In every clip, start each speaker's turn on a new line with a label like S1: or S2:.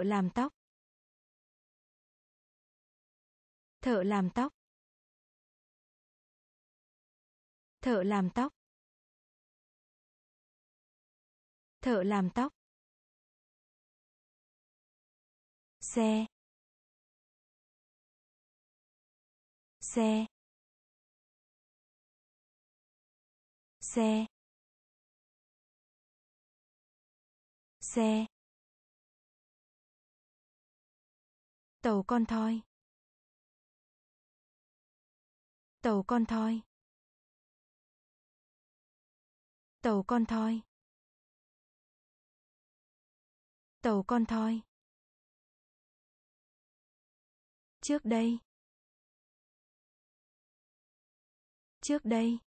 S1: làm tóc. Thợ làm tóc. Thợ làm tóc. Thợ làm tóc. Xe. Xe. Xe. Xe. Tàu con thoi. Tàu con thoi. Tàu con thoi. Tàu con thoi. Trước đây. Trước đây.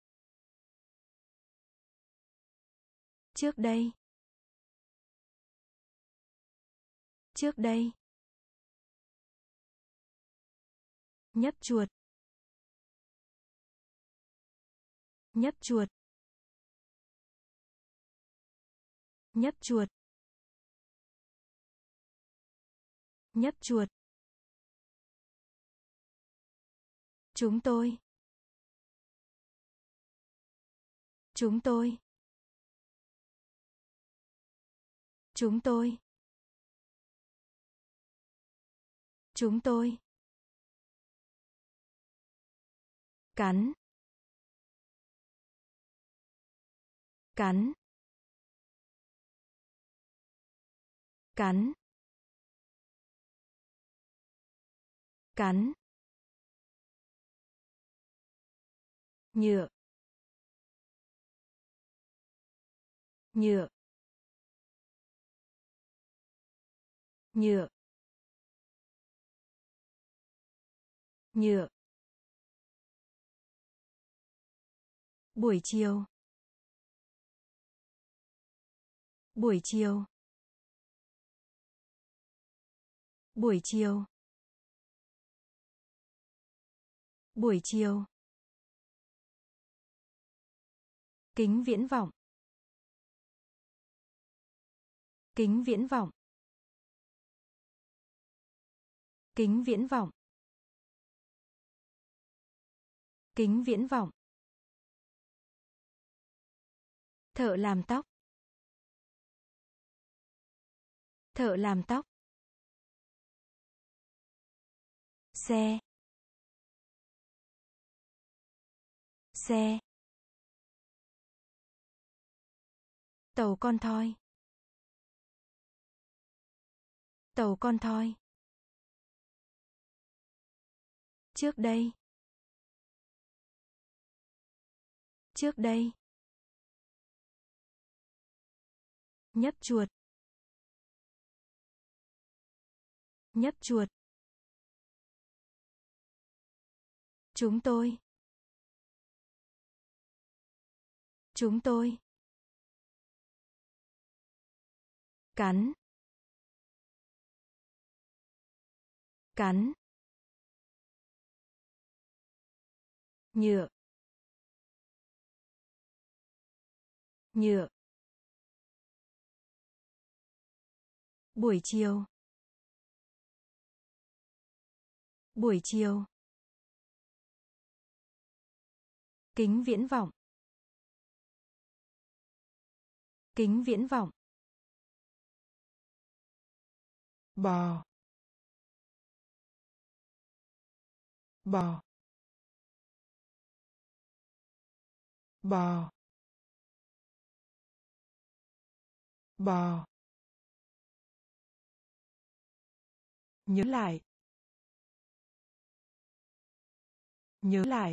S1: Trước đây. Trước đây. Nhấp chuột. Nhấp chuột. Nhấp chuột. Nhấp chuột. Chúng tôi. Chúng tôi. Chúng tôi. Chúng tôi. Cắn. Cắn. Cắn. Cắn. Nhựa. Nhựa. Nhựa. Nhựa. Buổi chiều. Buổi chiều. Buổi chiều. Buổi chiều. Kính viễn vọng. Kính viễn vọng. Kính viễn vọng. Kính viễn vọng. Thợ làm tóc. Thợ làm tóc. Xe. Xe. Tàu con thoi. Tàu con thoi. Trước đây. Trước đây. Nhấp chuột. Nhấp chuột. Chúng tôi. Chúng tôi. Cắn. Cắn. Nhựa. Nhựa. Buổi chiều. Buổi chiều. Kính viễn vọng. Kính viễn vọng. Bò. Bò. Bò. Bò. Nhớ lại. Nhớ lại.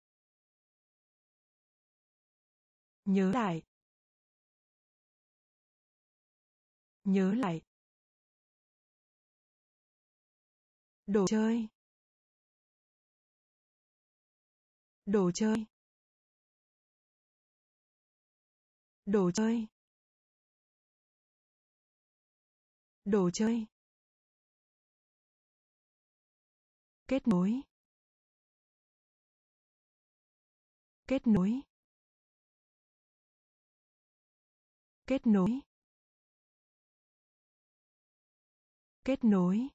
S1: Nhớ lại. Nhớ lại. Đồ chơi. Đồ chơi. Đồ chơi. Đồ chơi. Kết nối. Kết nối. Kết nối. Kết nối.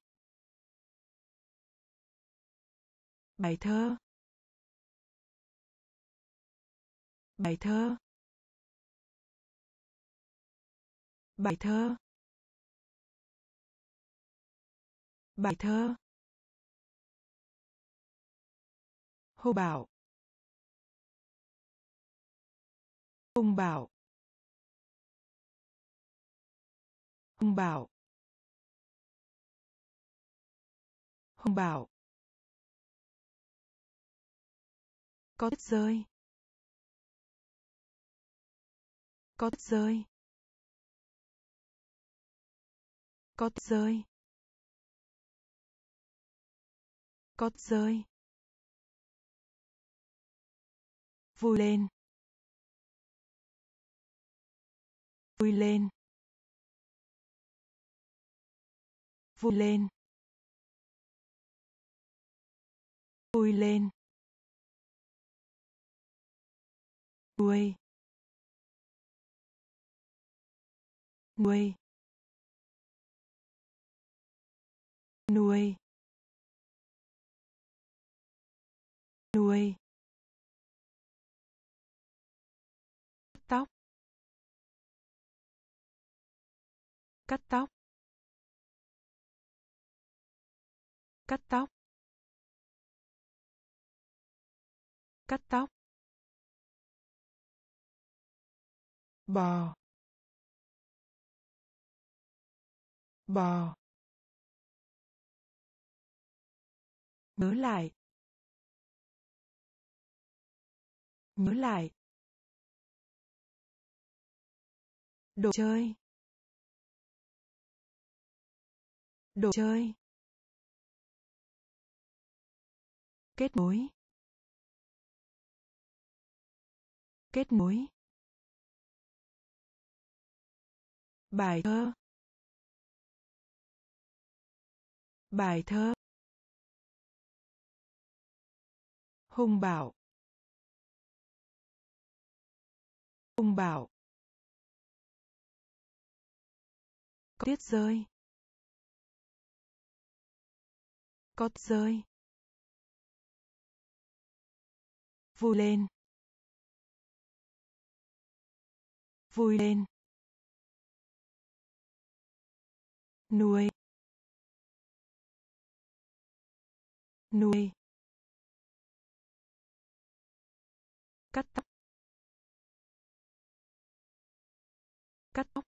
S1: Bài thơ. Bài thơ. Bài thơ. Bài thơ. Hô bảo. Hung bảo. Hung bảo. Hung bảo. Có tuyết rơi. Có tuyết rơi. Có tuyết rơi. Có tuyết rơi. Vui lên. Vui lên. Vui lên. Vui lên. Nuôi. Nuôi. Nuôi. Nuôi. Tóc. Cắt tóc. Cắt tóc. Cắt tóc. Bò. Bò. Nhớ lại. Nhớ lại. Đồ chơi. Đồ chơi. Kết nối. Kết nối. Bài thơ. Bài thơ. Hung bảo. Hung bảo. Có tuyết rơi. Có tuyết rơi. Vui lên. Vui lên. Nuôi. Nuôi. Cắt tóc. Cắt tóc.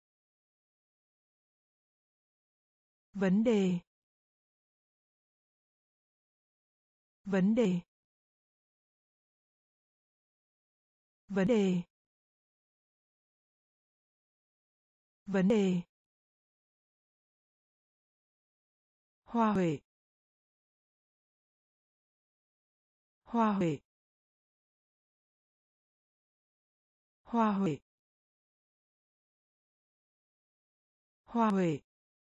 S1: Vấn đề. Vấn đề. Vấn đề. Vấn đề. Hoa huệ. Hoa huệ. Hoa huệ. Hoa huệ.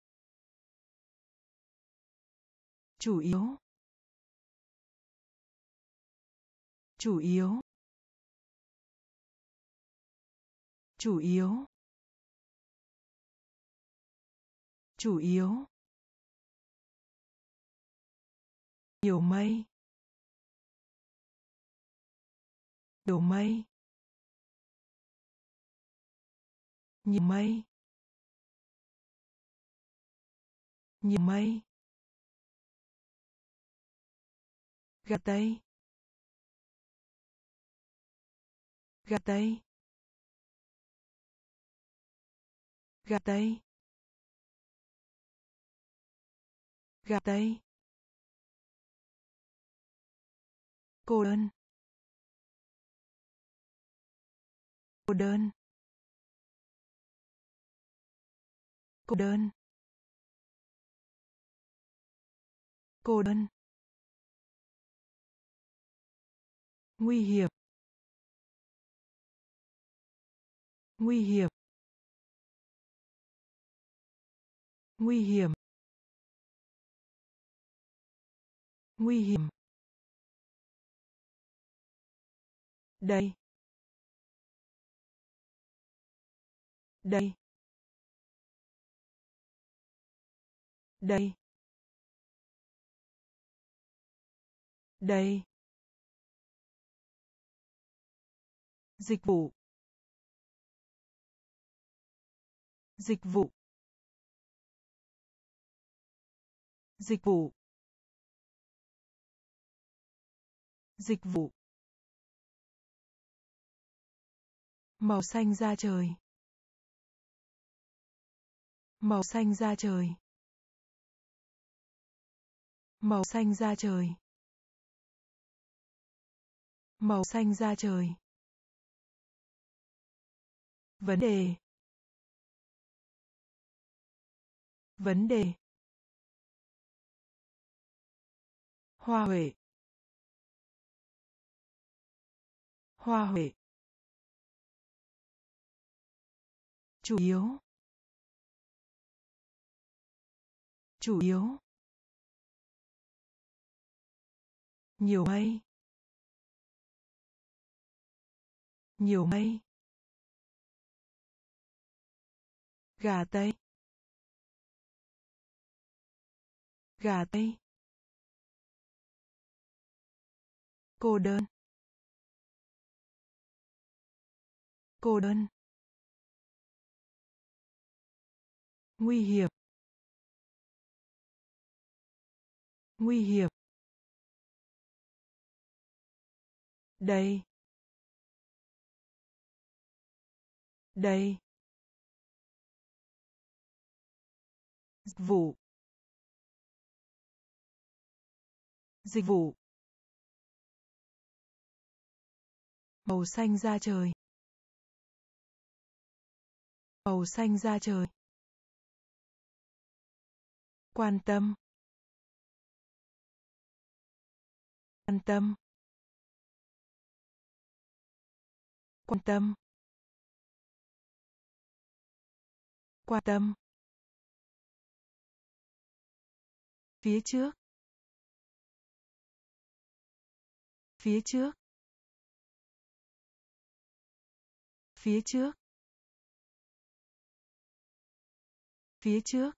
S1: Chủ yếu. Chủ yếu. Chủ yếu. Chủ yếu. Nhiều mây. Nhiều mây. Nhiều mây. Nhiều mây. Gà tây. Gà tây. Gà tây. Gà tây. Cô đơn. Cô đơn. Cô đơn. Cô đơn. Nguy hiểm. Nguy hiểm. Nguy hiểm. Nguy hiểm. Đây. Đây. đây, đây, dịch vụ, dịch vụ, dịch vụ, dịch vụ, màu xanh da trời, màu xanh da trời, màu xanh da trời, màu xanh da trời, vấn đề, vấn đề, hoa huệ, hoa huệ, chủ yếu, chủ yếu, nhiều mây, nhiều mây, gà tây, gà tây, cô đơn, cô đơn, nguy hiểm, nguy hiểm, đây, đây, dịch vụ, dịch vụ, màu xanh da trời, màu xanh da trời, quan tâm, quan tâm, quan tâm, quan tâm, phía trước, phía trước, phía trước, phía trước,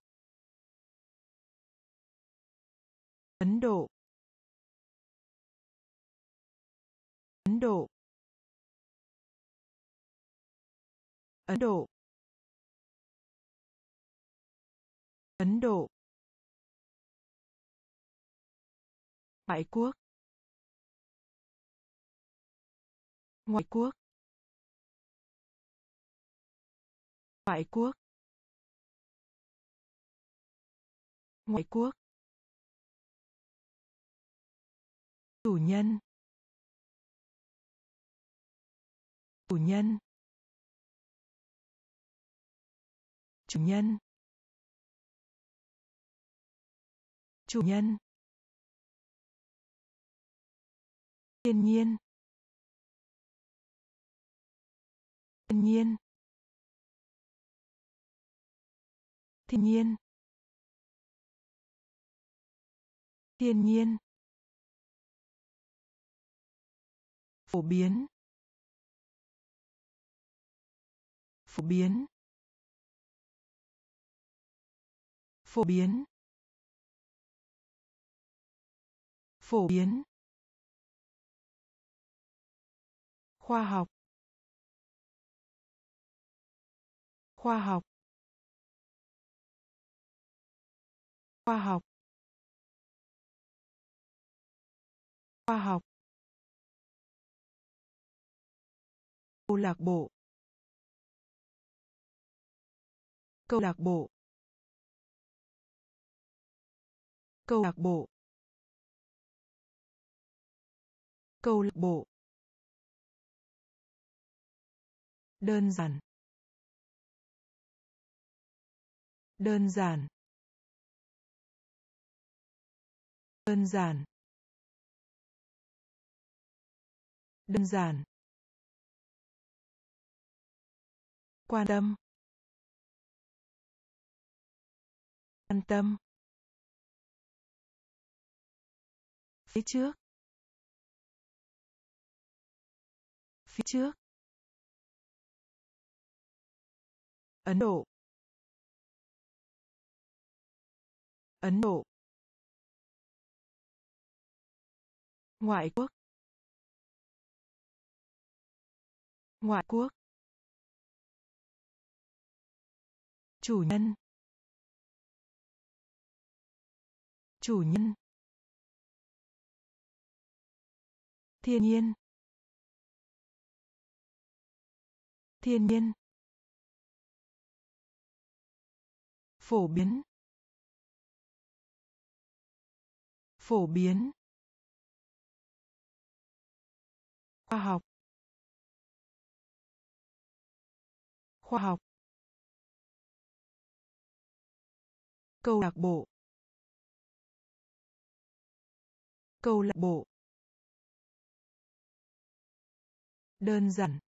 S1: Ấn Độ, Ấn Độ, Ấn Độ, Ấn Độ, ngoại quốc, ngoại quốc, ngoại quốc, ngoại quốc, chủ nhân, chủ nhân, chủ nhân, chủ nhân, thiên nhiên, thiên nhiên, thiên nhiên, thiên nhiên, phổ biến, phổ biến, phổ biến, phổ biến, khoa học, khoa học, khoa học, khoa học, câu lạc bộ, câu lạc bộ, câu lạc bộ, câu lạc bộ, đơn giản, đơn giản, đơn giản, đơn giản, quan tâm, quan tâm, phía trước, phía trước, Ấn Độ, Ấn Độ. Ngoại quốc. Ngoại quốc. Chủ nhân. Chủ nhân. Thiên nhiên. Thiên nhiên. Phổ biến. Phổ biến. Khoa học. Khoa học. Câu lạc bộ. Câu lạc bộ. Đơn giản.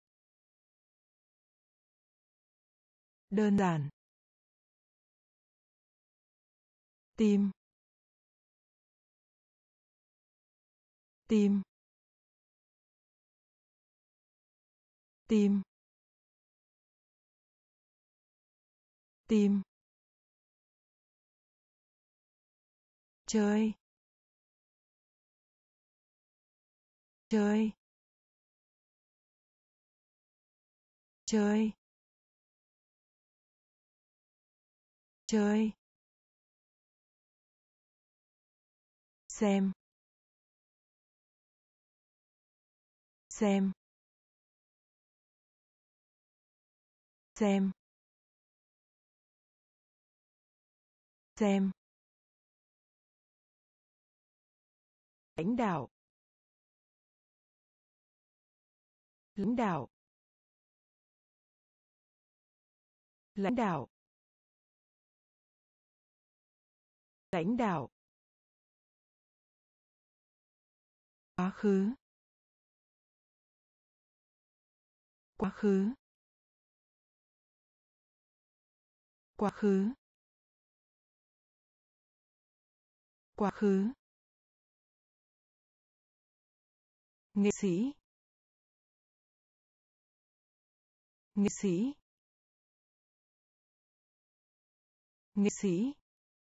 S1: Đơn giản. Tim. Tim. Tim. Tim. Chơi. Chơi. Chơi. Chơi. Xem. Xem. Xem. Xem. Lãnh đạo. Lãnh đạo. Lãnh đạo. Lãnh đạo. Quá khứ. Quá khứ. Quá khứ. Quá khứ. Nghệ sĩ. Nghệ sĩ. Nghệ sĩ.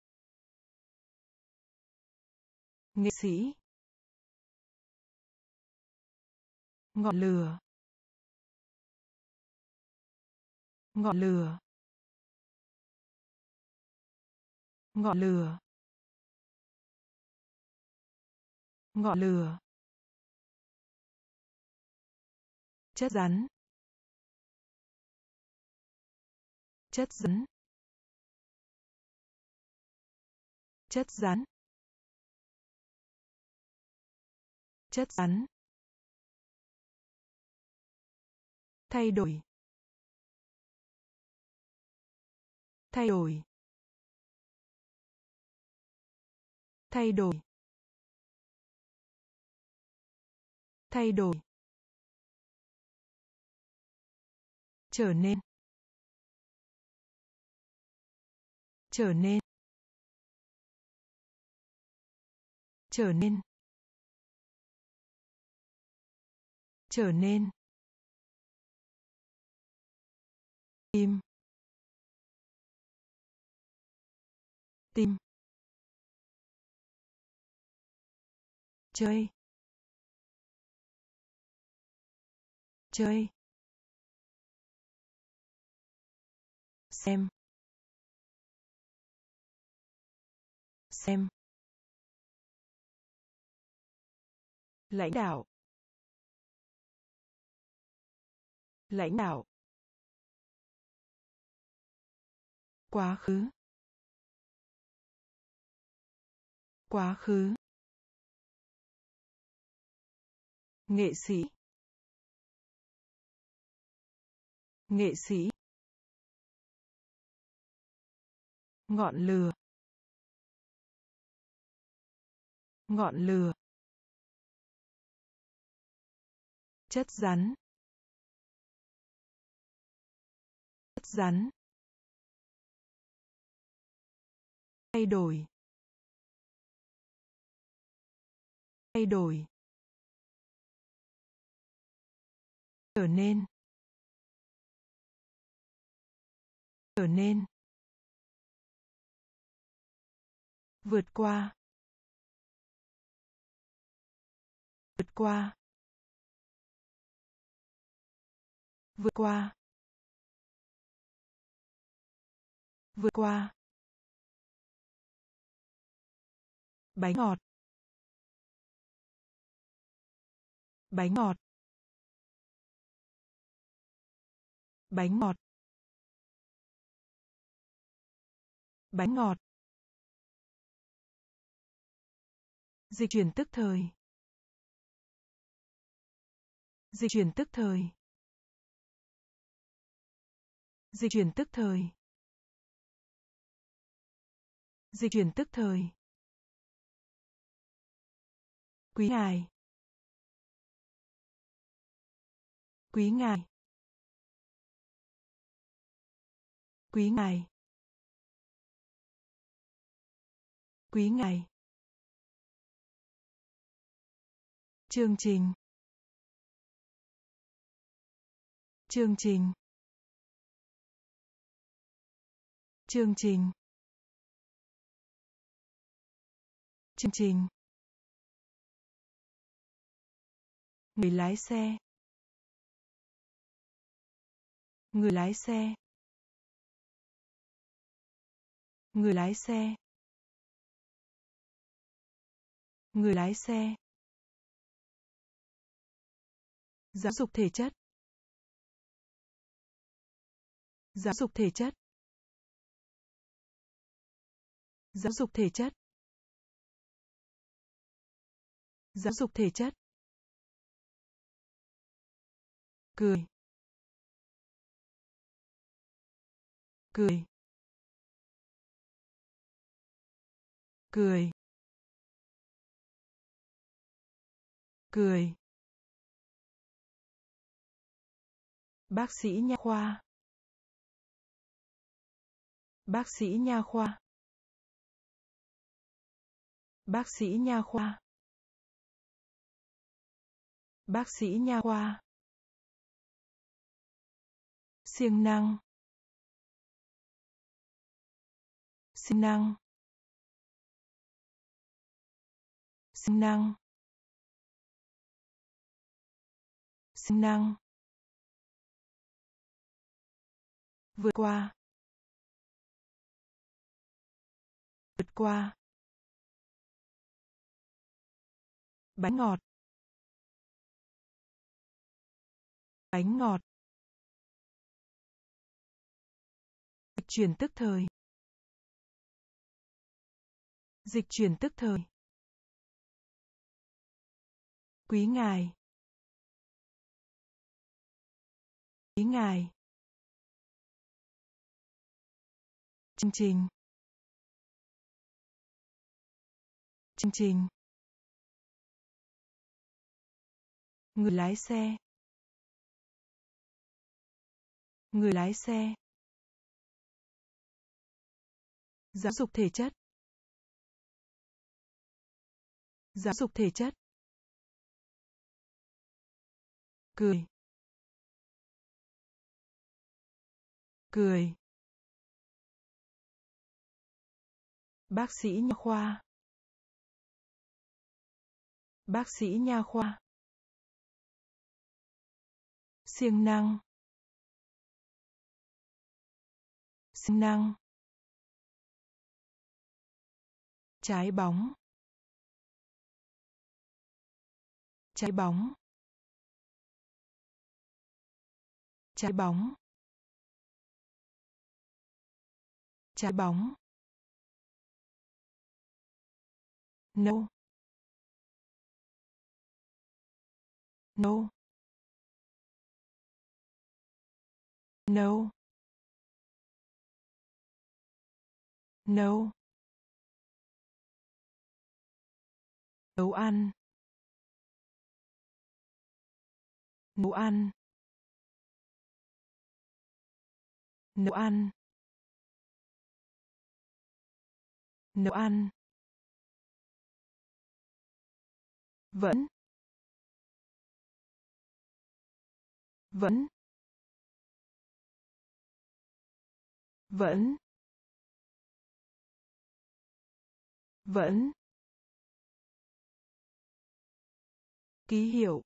S1: Nghệ sĩ. Ngọn lửa. Ngọn lửa. Ngọn lửa. Ngọn lửa. Chất rắn. Chất rắn. Chất rắn. Chất rắn. Thay đổi. Thay đổi. Thay đổi. Thay đổi. Trở nên. Trở nên. Trở nên. Trở nên. Tim. Tim. Chơi. Chơi. Xem. Xem. Lãnh đạo. Lãnh đạo. Quá khứ. Quá khứ. Nghệ sĩ. Nghệ sĩ. Ngọn lửa. Ngọn lửa. Chất rắn. Chất rắn. Thay đổi. Thay đổi. Trở nên. Trở nên. vượt qua, vượt qua, vượt qua, vượt qua, bánh ngọt, bánh ngọt, bánh ngọt, bánh ngọt, dịch chuyển tức thời, dịch chuyển tức thời, dịch chuyển tức thời, dịch chuyển tức thời, quý ngài, quý ngài, quý ngài, quý ngài, chương trình, chương trình, chương trình, chương trình, người lái xe, người lái xe, người lái xe, người lái xe, giáo dục thể chất, giáo dục thể chất, giáo dục thể chất, giáo dục thể chất, cười, cười, cười, cười, bác sĩ nha khoa, bác sĩ nha khoa, bác sĩ nha khoa, bác sĩ nha khoa, siêng năng, siêng năng, siêng năng, siêng năng, vượt qua, vượt qua, bánh ngọt, bánh ngọt, dịch chuyển tức thời, dịch chuyển tức thời, quý ngài, quý ngài, chương trình, chương trình, người lái xe, người lái xe, giáo dục thể chất, giáo dục thể chất, cười, cười, bác sĩ nha khoa, bác sĩ nha khoa, siêng năng, siêng năng, trái bóng, trái bóng, trái bóng, trái bóng, no, no, no, no, nấu ăn, nấu ăn, nấu ăn, nấu ăn, vẫn, vẫn, vẫn, vẫn, ký hiệu,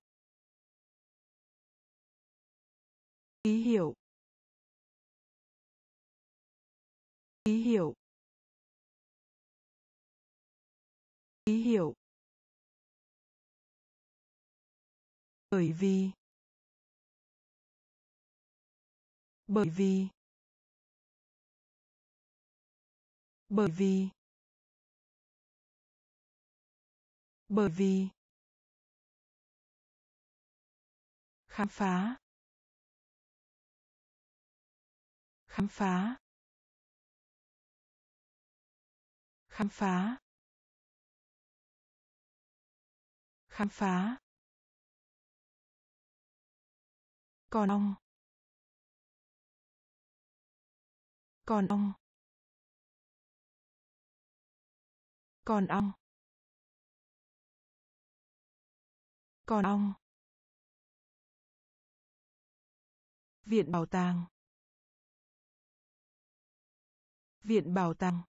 S1: ký hiệu, ký hiệu, ký hiệu, bởi vì, bởi vì, bởi vì, bởi vì, khám phá, khám phá, khám phá, khám phá, còn ong, còn ong, còn ong, còn ong, viện bảo tàng, viện bảo tàng,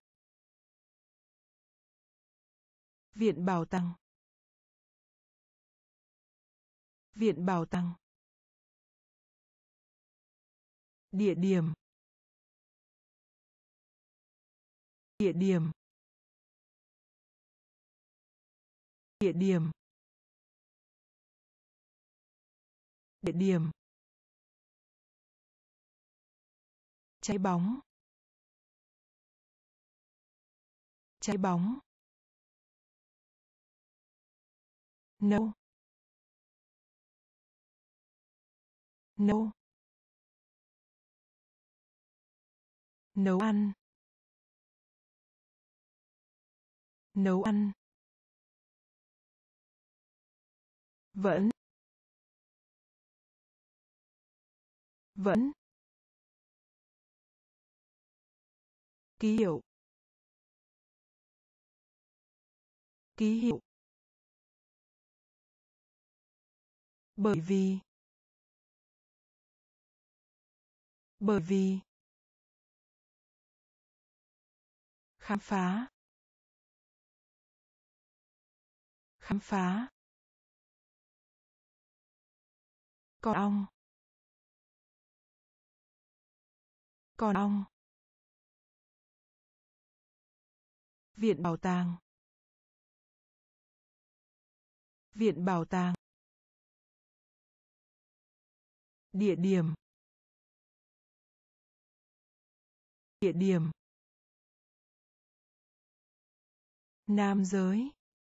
S1: viện bảo tàng, viện bảo tàng, địa điểm, địa điểm, địa điểm, địa điểm, trái bóng, trái bóng, nấu, nấu, nấu ăn, nấu ăn, vẫn, vẫn, ký hiệu, ký hiệu, bởi vì, bởi vì, khám phá, khám phá, còn ong, còn ong, viện bảo tàng, viện bảo tàng, địa điểm, địa điểm, nam giới,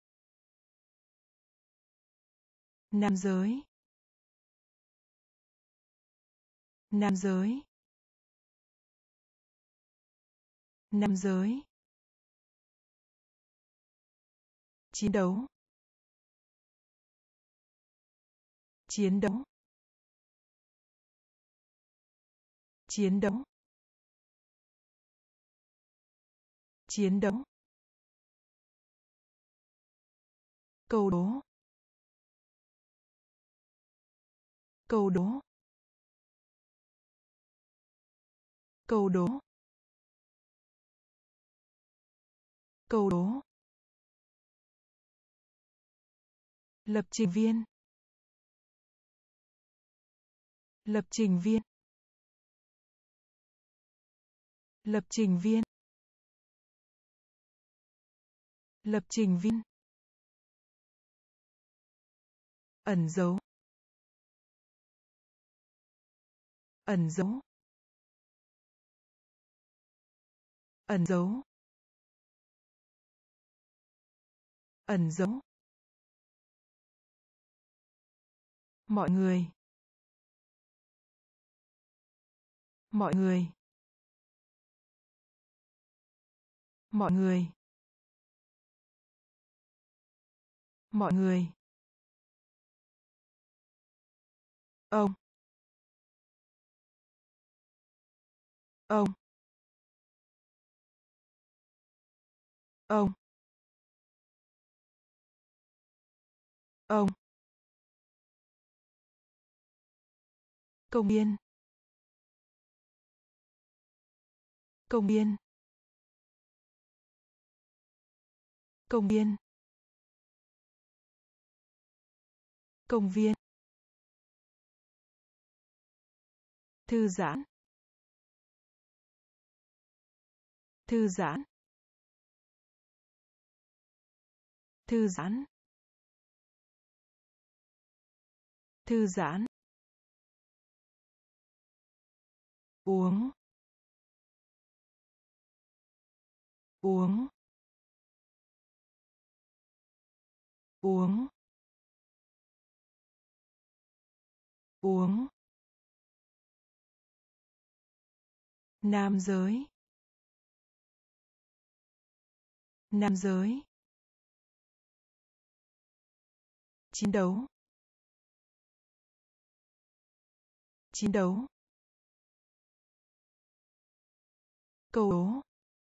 S1: nam giới, nam giới, nam giới, chiến đấu, chiến đấu, chiến đấu, chiến đấu, câu đố, câu đố, câu đố, câu đố, lập trình viên, lập trình viên, lập trình viên, lập trình viên, ẩn dấu, ẩn dấu, ẩn dấu, ẩn dấu, mọi người, mọi người, mọi người, mọi người, ông, ông, ông, ông, công viên, công viên, Công viên. Công viên. Thư giãn. Thư giãn. Thư giãn. Thư giãn. Uống. Uống. Uống. Uống. Nam giới. Nam giới. Chiến đấu. Chiến đấu. Câu đố.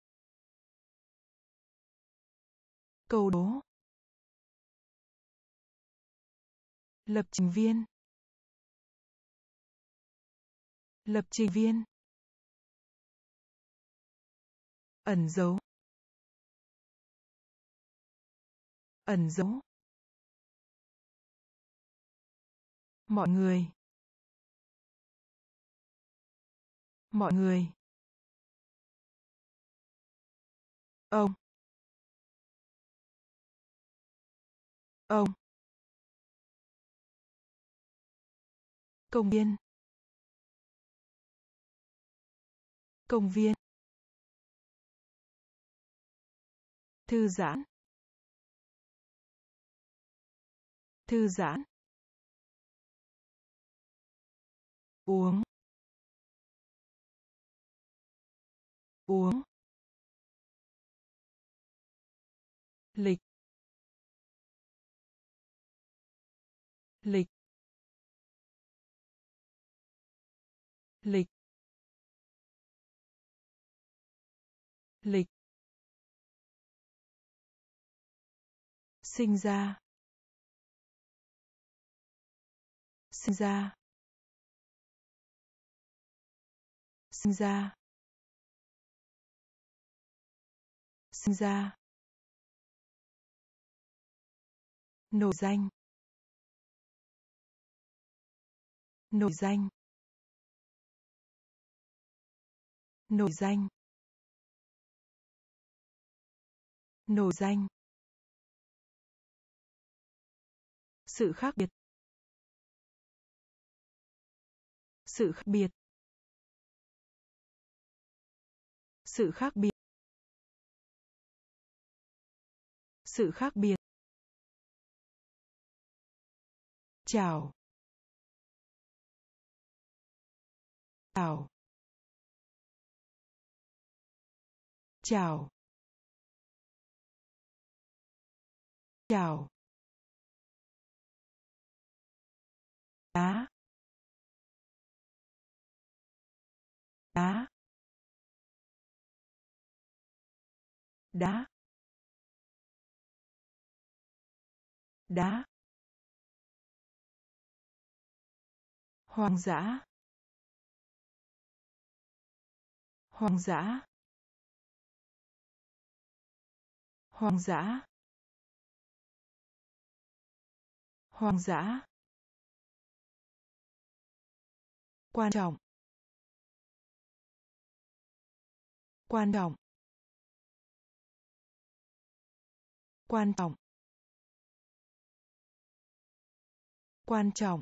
S1: Câu đố. Lập trình viên. Lập trình viên. Ẩn dấu. Ẩn dấu. Mọi người. Mọi người. Ông. Ông. Công viên. Công viên. Thư giãn. Thư giãn. Uống. Uống. Lịch. Lịch. Lịch. Lịch. Sinh ra. Sinh ra. Sinh ra. Sinh ra. Nổi danh. Nổi danh. Nổi danh. Nổi danh. Sự khác biệt. Sự khác biệt. Sự khác biệt. Sự khác biệt. Chào. Chào. Chào. Chào. Đá. Đá. Đá. Đá. Hoang dã. Hoang dã. Hoang dã. Hoang dã. Quan trọng. Quan trọng. Quan trọng. Quan trọng.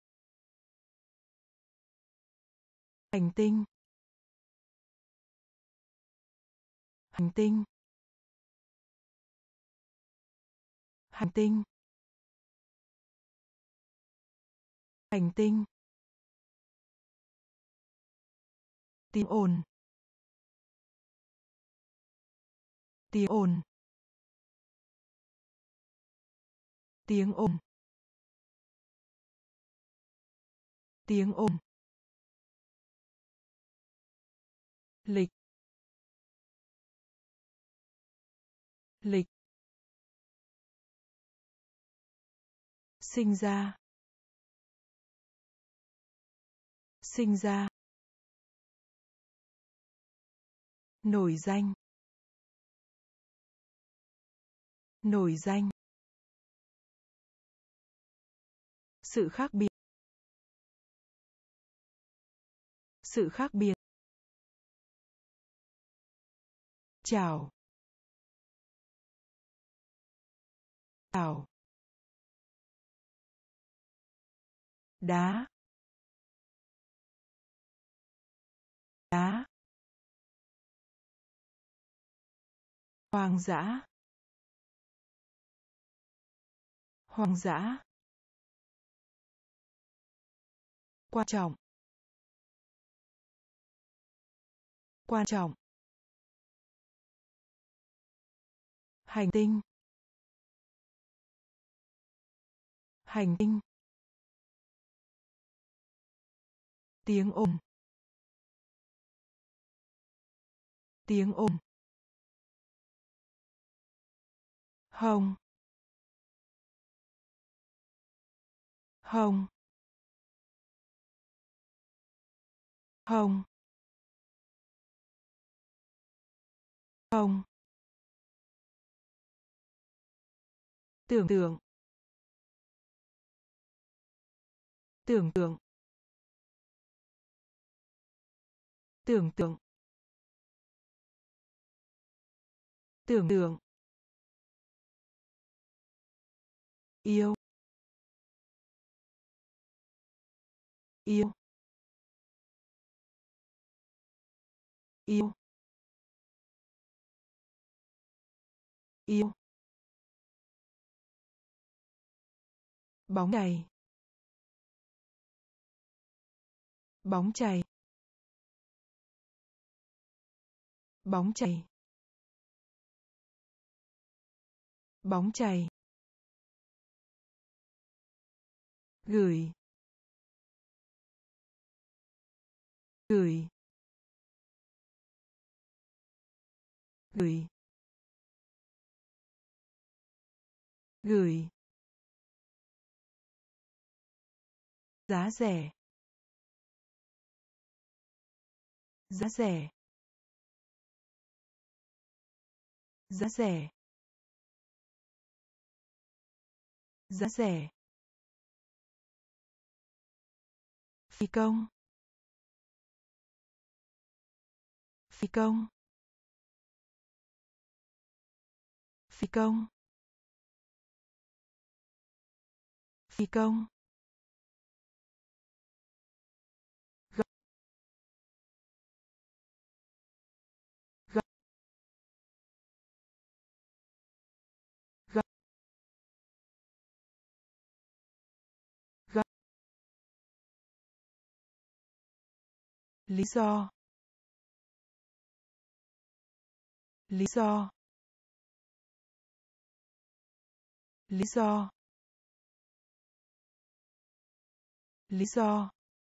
S1: Hành tinh. Hành tinh. Hành tinh. Hành tinh. Tiếng ồn. Tiếng ồn. Tiếng ồn. Tiếng ồn. Lịch. Lịch. Sinh ra. Sinh ra. Nổi danh. nổi danh, sự khác biệt, sự khác biệt, chào, chào, đá, đá, hoang dã, hoang dã, quan trọng, quan trọng, hành tinh, hành tinh, tiếng ồn, tiếng ồn, hồng, hồng, hồng, hồng, tưởng tượng, tưởng tượng, tưởng tượng, tưởng tượng, yêu, yêu, yêu, yêu, bóng chày, bóng chày, bóng chày, bóng chày, gửi, gửi, gửi, gửi, giá rẻ, giá rẻ, giá rẻ, giá rẻ, phi công, phi công, phi công, phi công, gấp, gấp, gấp, gấp, lý do, lý do, lý do, lý do,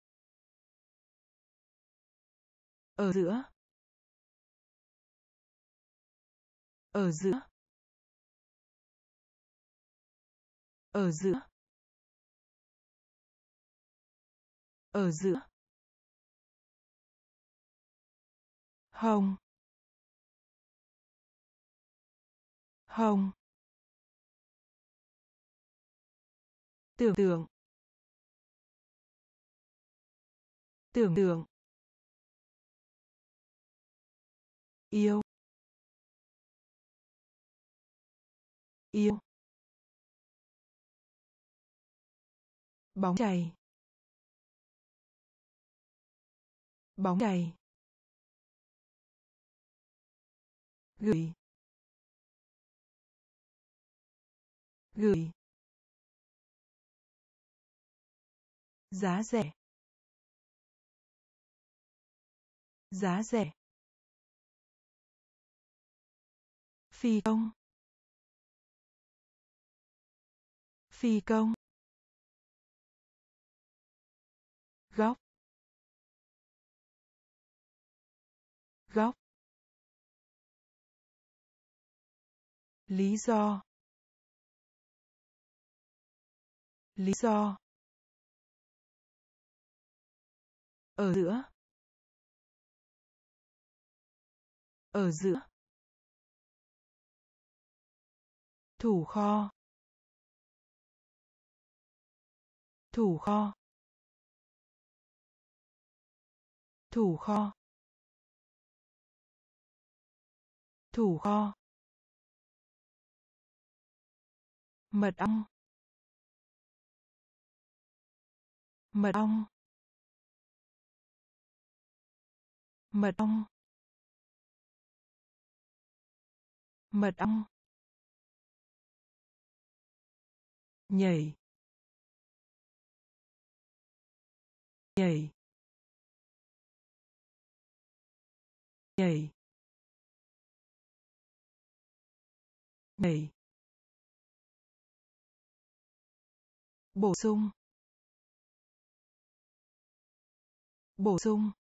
S1: ở giữa, ở giữa, ở giữa, ở giữa, hồng, hồng, tưởng tượng, tưởng tượng, yêu, yêu, bóng chày, bóng chày, gửi, gửi, giá rẻ, giá rẻ, phi công, phi công, góc, góc, lý do, lý do, ở giữa, ở giữa, Thủ kho. Thủ kho. Thủ kho. Thủ kho. Mật ong. Mật ong. Mật ong. Mật ong. Nhảy. Nhảy. Nhảy. Nhảy. Bổ sung. Bổ sung.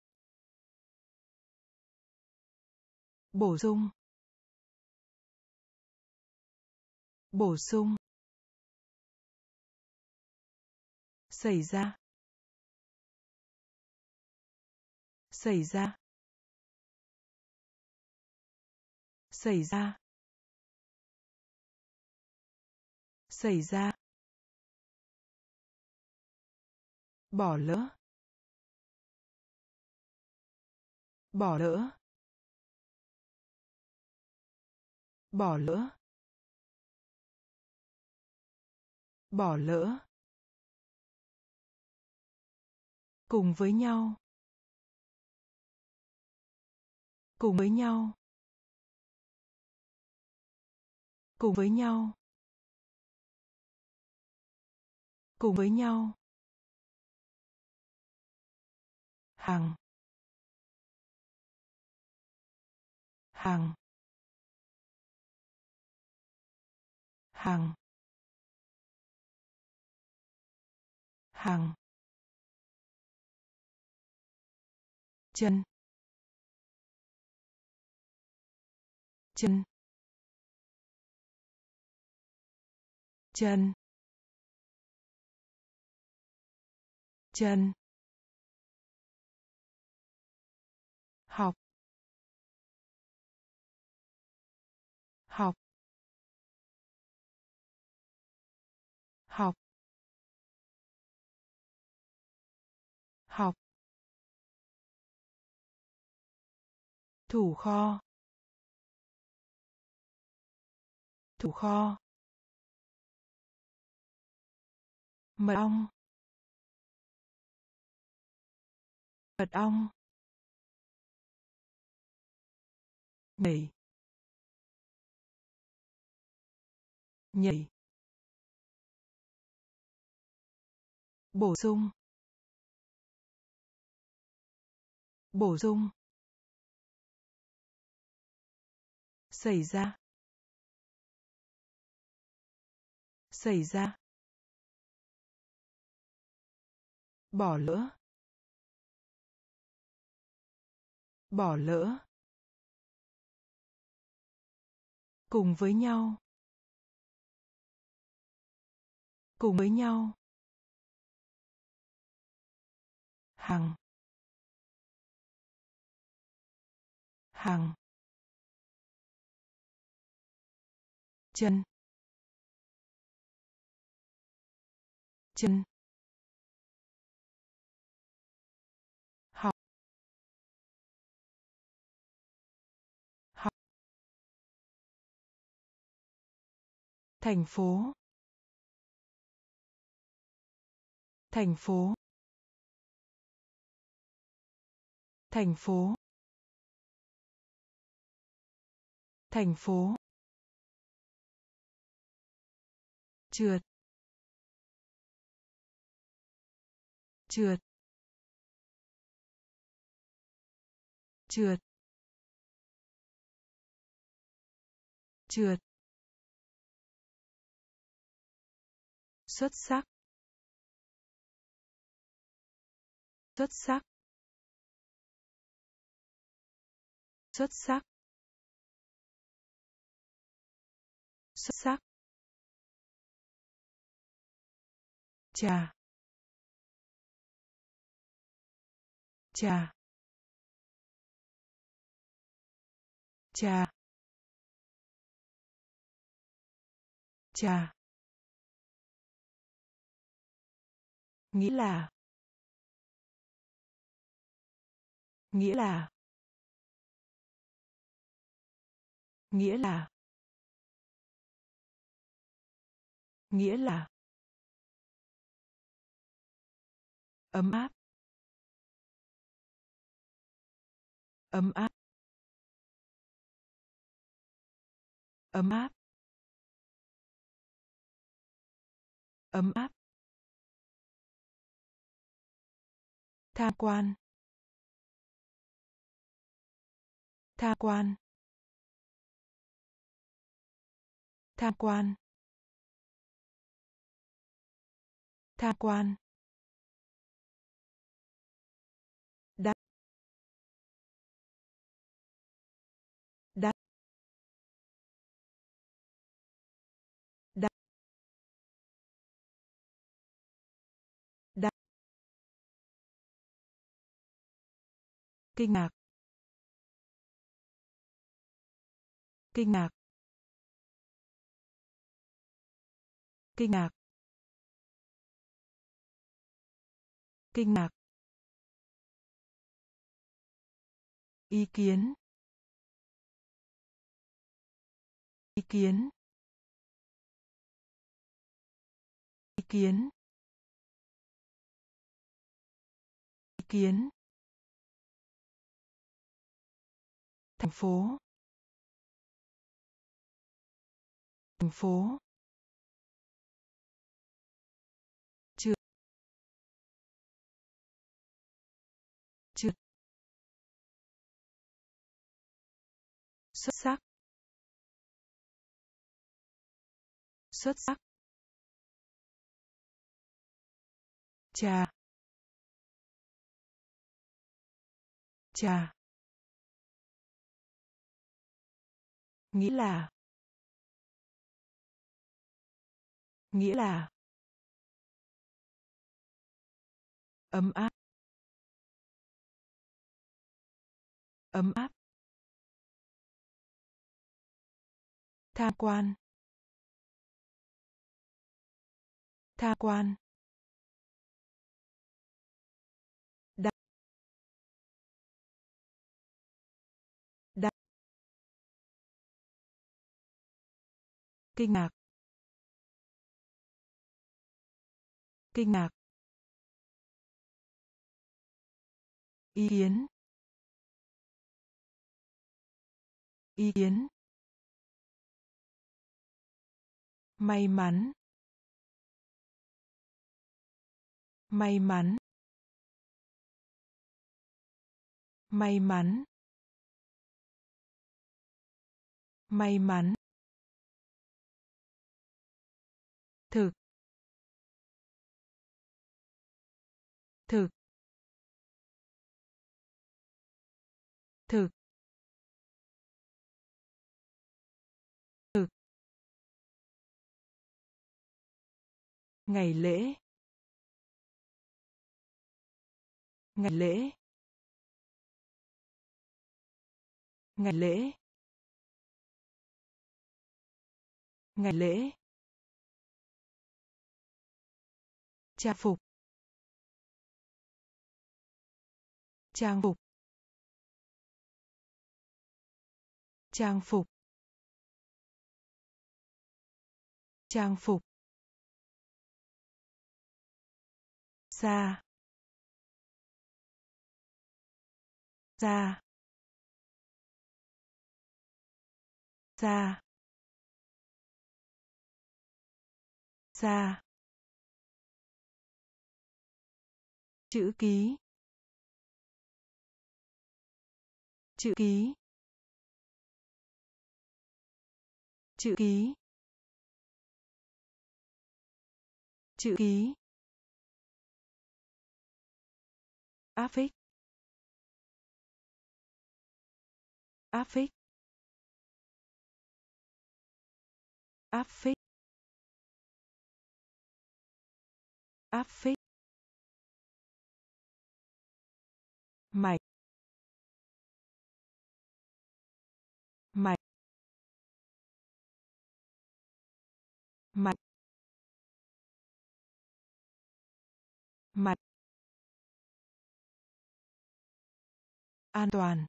S1: Bổ sung. Bổ sung. Xảy ra. Xảy ra. Xảy ra. Xảy ra. Bỏ lỡ. Bỏ lỡ. Bỏ lỡ. Bỏ lỡ. Cùng với nhau. Cùng với nhau. Cùng với nhau. Cùng với nhau. Hàng. Hàng. Hàng. Hàng. Chân. Chân. Chân. Chân. Học. Học. Học. Học. Thủ kho. Thủ kho. Mật ong. Mật ong. Nhảy. Nhảy. Bổ sung. Bổ sung. Xảy ra. Xảy ra. Bỏ lỡ. Bỏ lỡ. Cùng với nhau. Cùng với nhau. Hàng. Hàng. Chân. Chân. Học. Học. Thành phố. Thành phố. Thành phố. Thành phố. Trượt. Trượt. Trượt. Trượt. Xuất sắc. Xuất sắc. Xuất sắc. Xuất sắc. Trà. Trà. Trà. trà, nghĩa là, nghĩa là, nghĩa là, nghĩa là, ấm áp, ấm áp, ấm áp, ấm áp, tham quan, tham quan, tham quan, tham quan, đắt, đắt, đắt, đắt, kinh ngạc, kinh ngạc, kinh ngạc, kinh ngạc, ý kiến, ý kiến, ý kiến, ý kiến, thành phố, thành phố, trượt, trượt, xuất sắc, xuất sắc, trà, trà, nghĩa là, nghĩa là, ấm áp, ấm áp, tham quan, tham quan, đắt, đắt, kinh ngạc, kinh ngạc, ý kiến, ý kiến, may mắn, may mắn, may mắn, may mắn, thực, thực, thực, thực, ngày lễ, ngày lễ, ngày lễ, ngày lễ, trang phục, trang phục, trang phục, trang phục, xa, xa, xa, xa, chữ ký, chữ ký, chữ ký, chữ ký, áp phích, áp phích, áp phích, áp phích, mạch, mạch, mạch mạch an toàn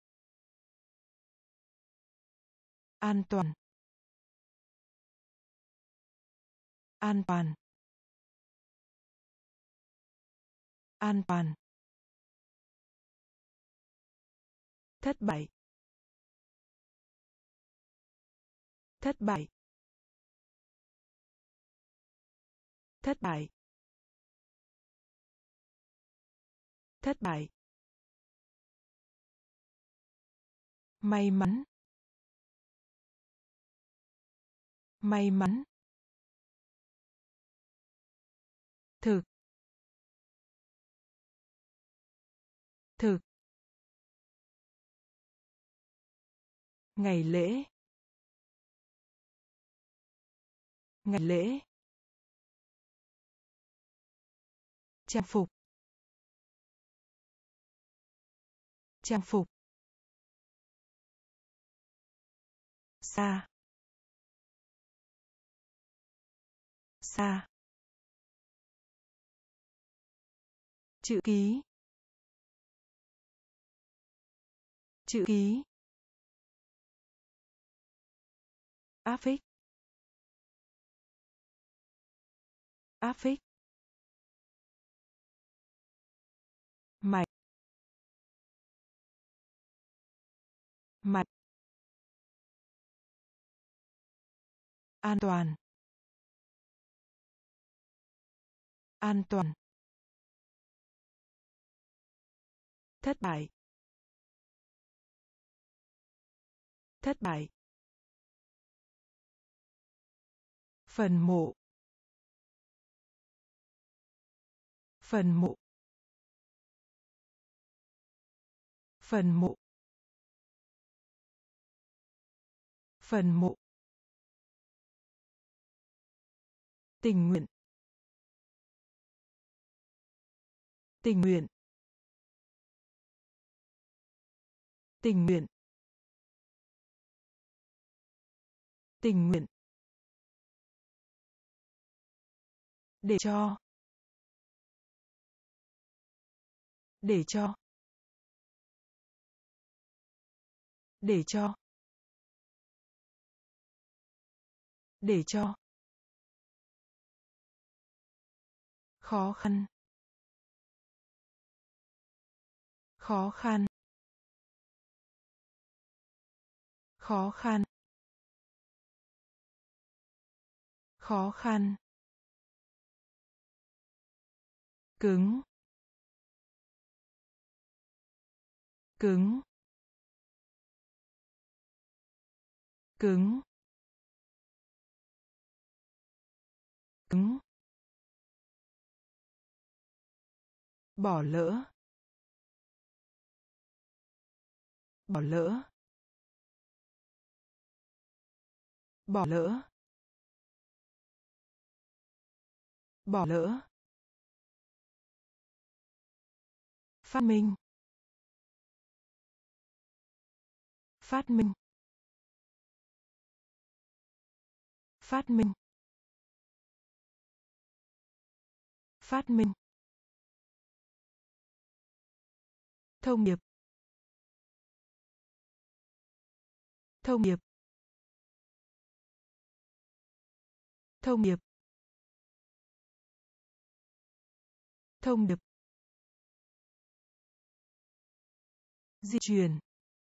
S1: an toàn an toàn an toàn thất bại thất bại thất bại thất bại may mắn may mắn thực thực ngày lễ ngày lễ trang phục trang phục xa xa chữ ký chữ ký áp phích áp phích mạch mạch an toàn an toàn thất bại thất bại phần mộ phần mộ phần mộ phần mộ tình nguyện tình nguyện tình nguyện tình nguyện để cho để cho để cho để cho khó khăn khó khăn khó khăn khó khăn cứng cứng cứng cứng bỏ lỡ bỏ lỡ bỏ lỡ bỏ lỡ phát minh phát minh phát minh phát minh thông điệp thông điệp thông điệp thông điệp di chuyển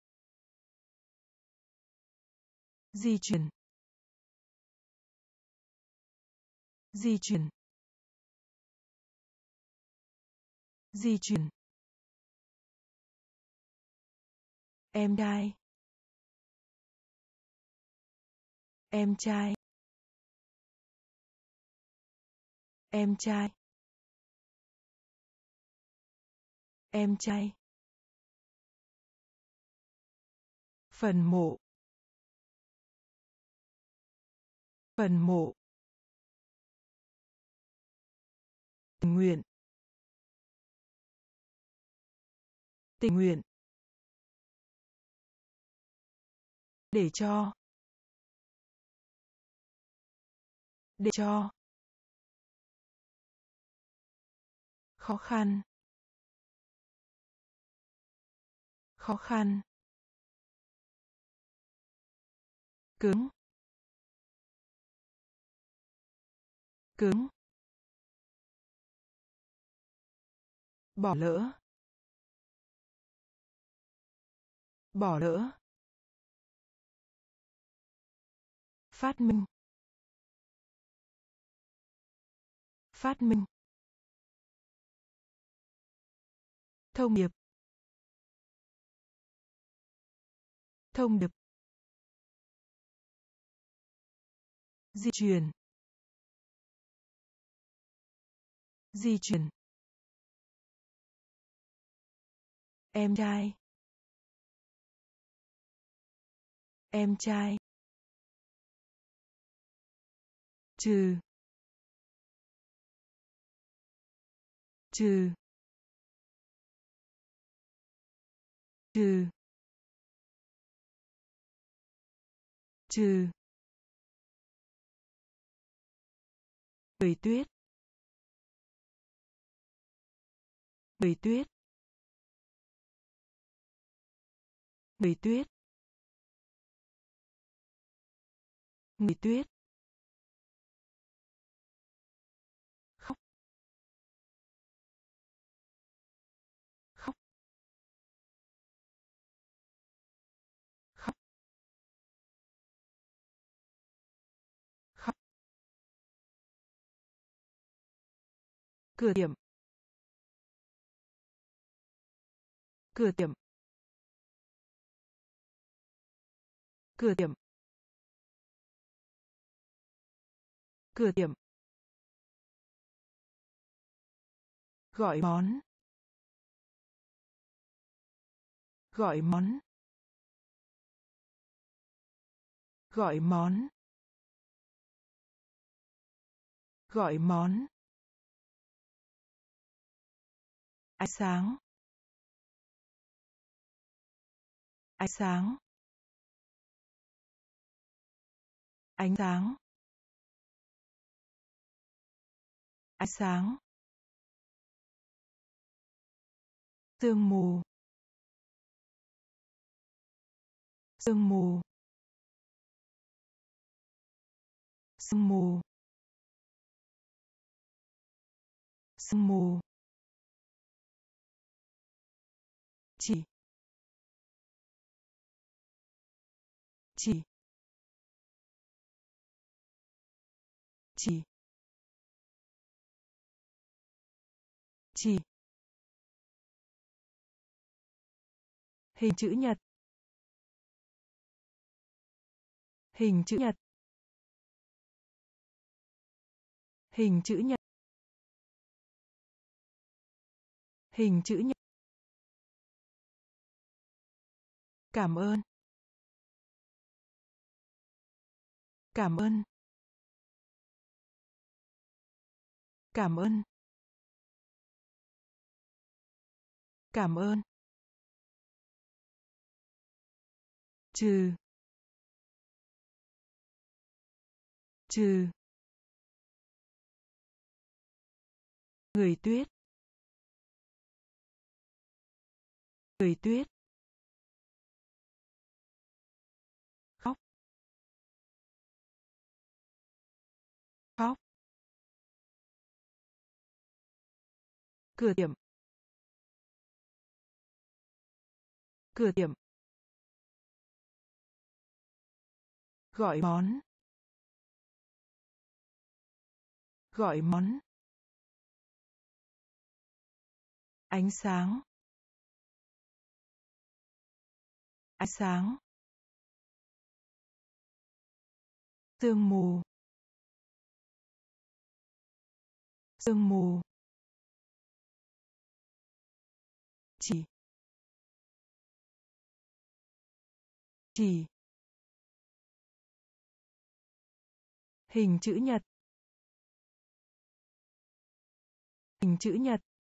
S1: di chuyển di chuyển di chuyển em trai em trai em trai em trai phần mộ phần mộ tình nguyện tình nguyện để cho để cho, khó khăn, khó khăn, cứng, cứng, bỏ lỡ, bỏ lỡ, phát minh, phát minh, thông điệp, thông điệp, di chuyển, di chuyển, em trai, em trai, trừ, trừ, trừ, trừ, người tuyết, người tuyết, người tuyết, người tuyết, khóc, khóc, khóc, khóc, cửa tiệm, cửa tiệm, cửa tiệm, cửa tiệm, gọi món, gọi món, gọi món, gọi món, ánh sáng, ánh sáng, ánh sáng, ánh sáng, sương mù, sương mù, sương mù, sương mù, chỉ, chỉ, chỉ, chỉ, hình chữ nhật, hình chữ nhật, hình chữ nhật, hình chữ nhật, cảm ơn, cảm ơn, cảm ơn, cảm ơn, trừ, trừ, người tuyết, người tuyết, khóc, khóc, cửa tiệm, cửa tiệm, gọi món, gọi món, ánh sáng, ánh sáng, sương mù, sương mù, chỉ, chỉ, hình chữ nhật, hình chữ nhật,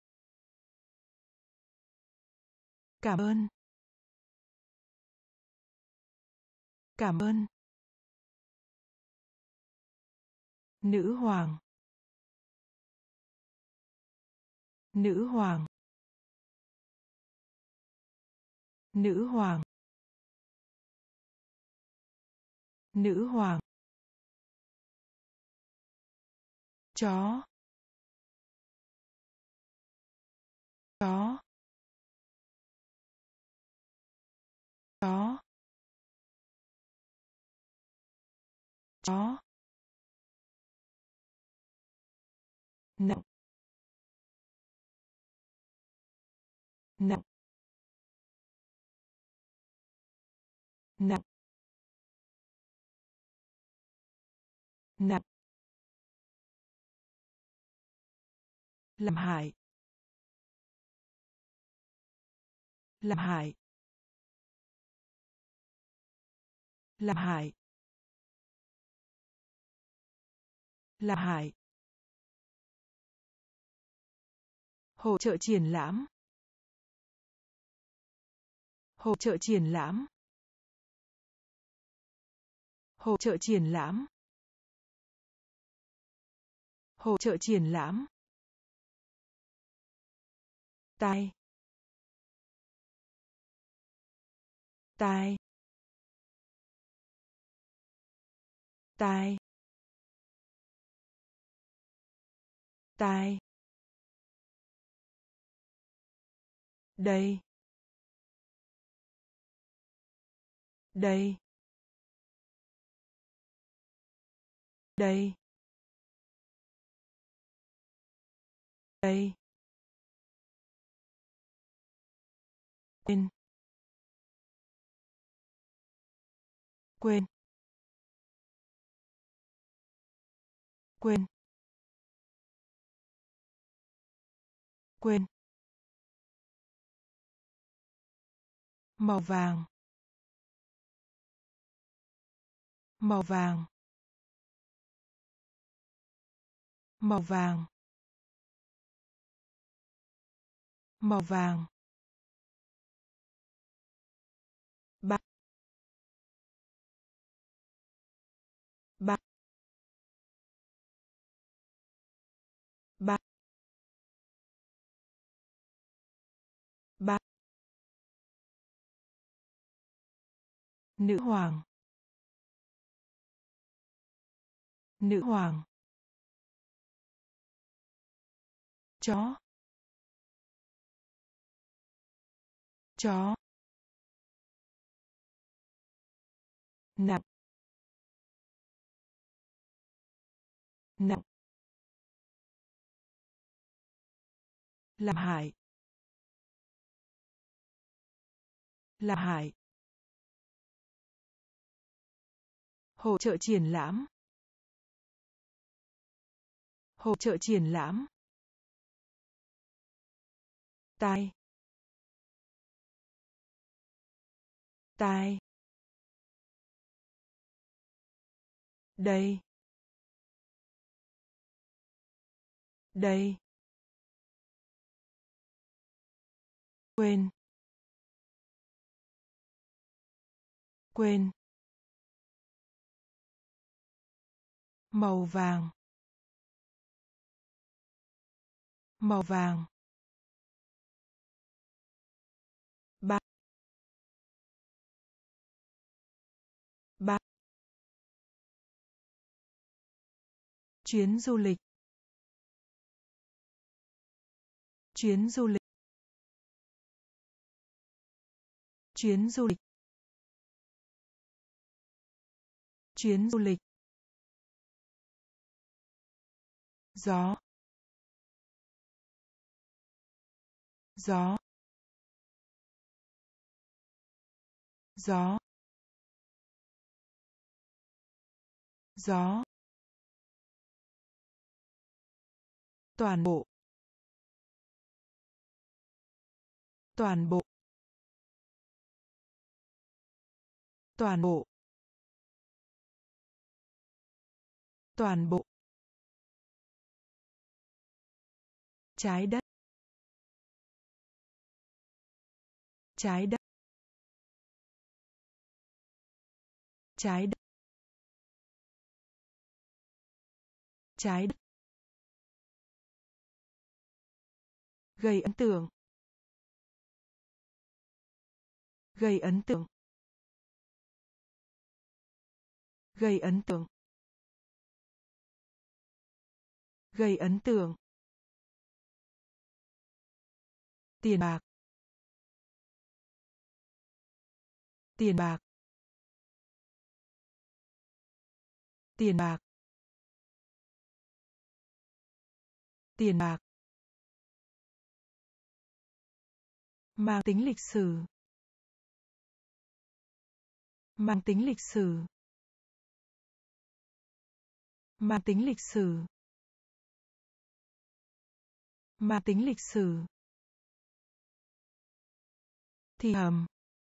S1: cảm ơn, cảm ơn, Nữ hoàng. Nữ hoàng. Nữ hoàng. Nữ hoàng. Chó. Chó. Chó. Chó. Nặng. Nặng. Nặng. Nặng. Làm hại. Làm hại. Làm hại. Làm hại. Hỗ trợ triển lãm. Hỗ trợ triển lãm. Hỗ trợ triển lãm. Hỗ trợ triển lãm. Tai. Tai. Tai. Tai. Đây. Đây. Đây. Đây. Quên. Quên. Quên. Quên. Màu vàng. Màu vàng. Màu vàng. Màu vàng. Bạc. Bạc. Bạc. Bạc. Nữ hoàng. Nữ hoàng. Chó. Chó. Nặng. Nặng. Làm hại. Làm hại. Hỗ trợ triển lãm. Hỗ trợ triển lãm. Tai. Tai. Đây. Đây. Quên. Quên. Màu vàng. Màu vàng. Bạc. Bạc. Chuyến du lịch. Chuyến du lịch. Chuyến du lịch. Chuyến du lịch. Gió. Gió. Gió. Gió. Toàn bộ. Toàn bộ. Toàn bộ. Toàn bộ. Trái đất. Trái đất. Trái đất. Trái đất. Gây ấn tượng. Gây ấn tượng. Gây ấn tượng. Gây ấn tượng. Tiền bạc. Tiền bạc. Tiền bạc. Tiền bạc. Mang tính lịch sử. Mang tính lịch sử. Mang tính lịch sử. Mang tính lịch sử. Thì hầm.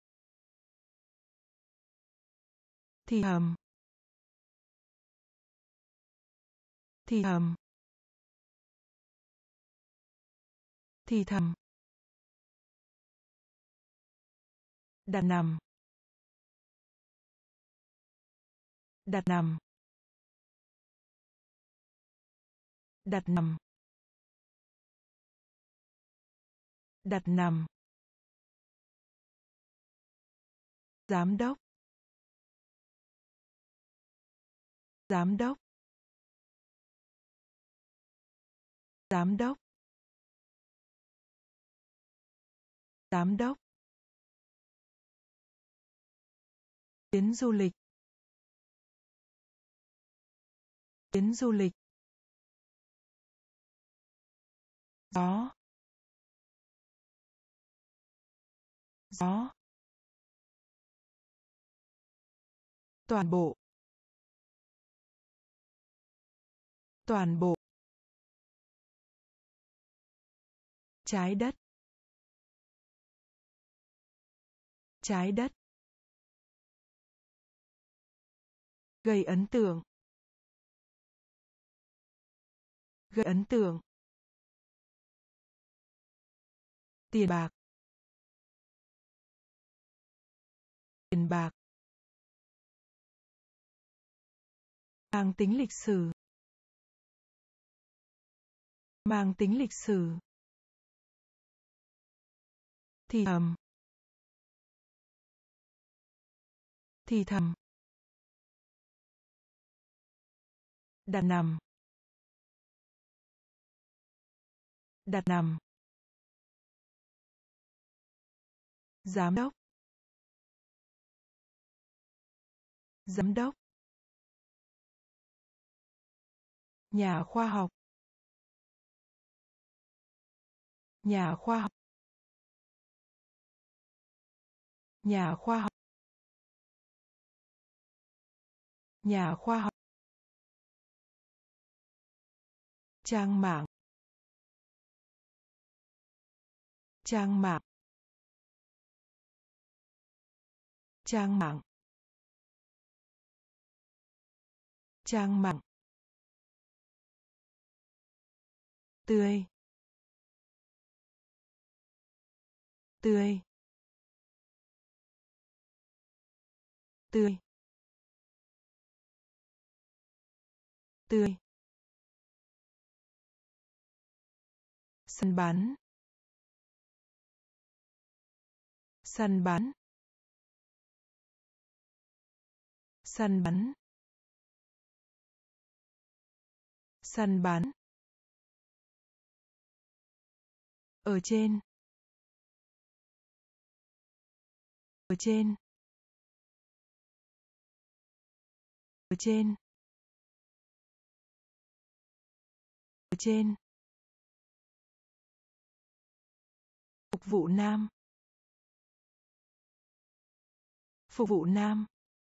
S1: Thì hầm. Thì hầm. Thì thầm. Đặt nằm. Đặt nằm. Đặt nằm. Đặt nằm. Giám đốc. Giám đốc. Giám đốc. Giám đốc. Chuyến du lịch. Chuyến du lịch. Gió. Gió. Toàn bộ. Toàn bộ. Trái đất. Trái đất. Gây ấn tượng. Gây ấn tượng. Tiền bạc. Tiền bạc. Mang tính lịch sử. Mang tính lịch sử. Thì thầm. Thì thầm. Đặt nằm. Đặt nằm. Giám đốc. Giám đốc. Nhà khoa học. Nhà khoa học. Nhà khoa học. Nhà khoa học. Trang mạng. Trang mạng. Trang mạng. Trang mạng. Tươi. Tươi. Tươi. Tươi. Săn bắn. Săn bắn. Săn bắn. Săn bắn. Ở trên. Ở trên. Ở trên. Ở trên. Phục vụ nam. Phục vụ nam.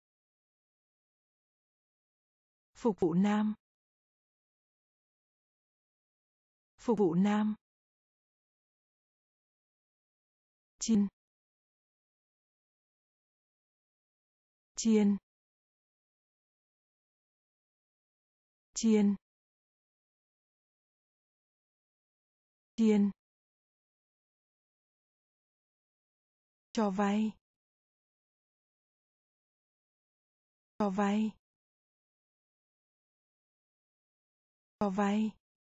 S1: Phục vụ nam. Phục vụ nam. Chiên. Chiên. Chiên. Chiên. Cho vay. Cho vay. Cho vay.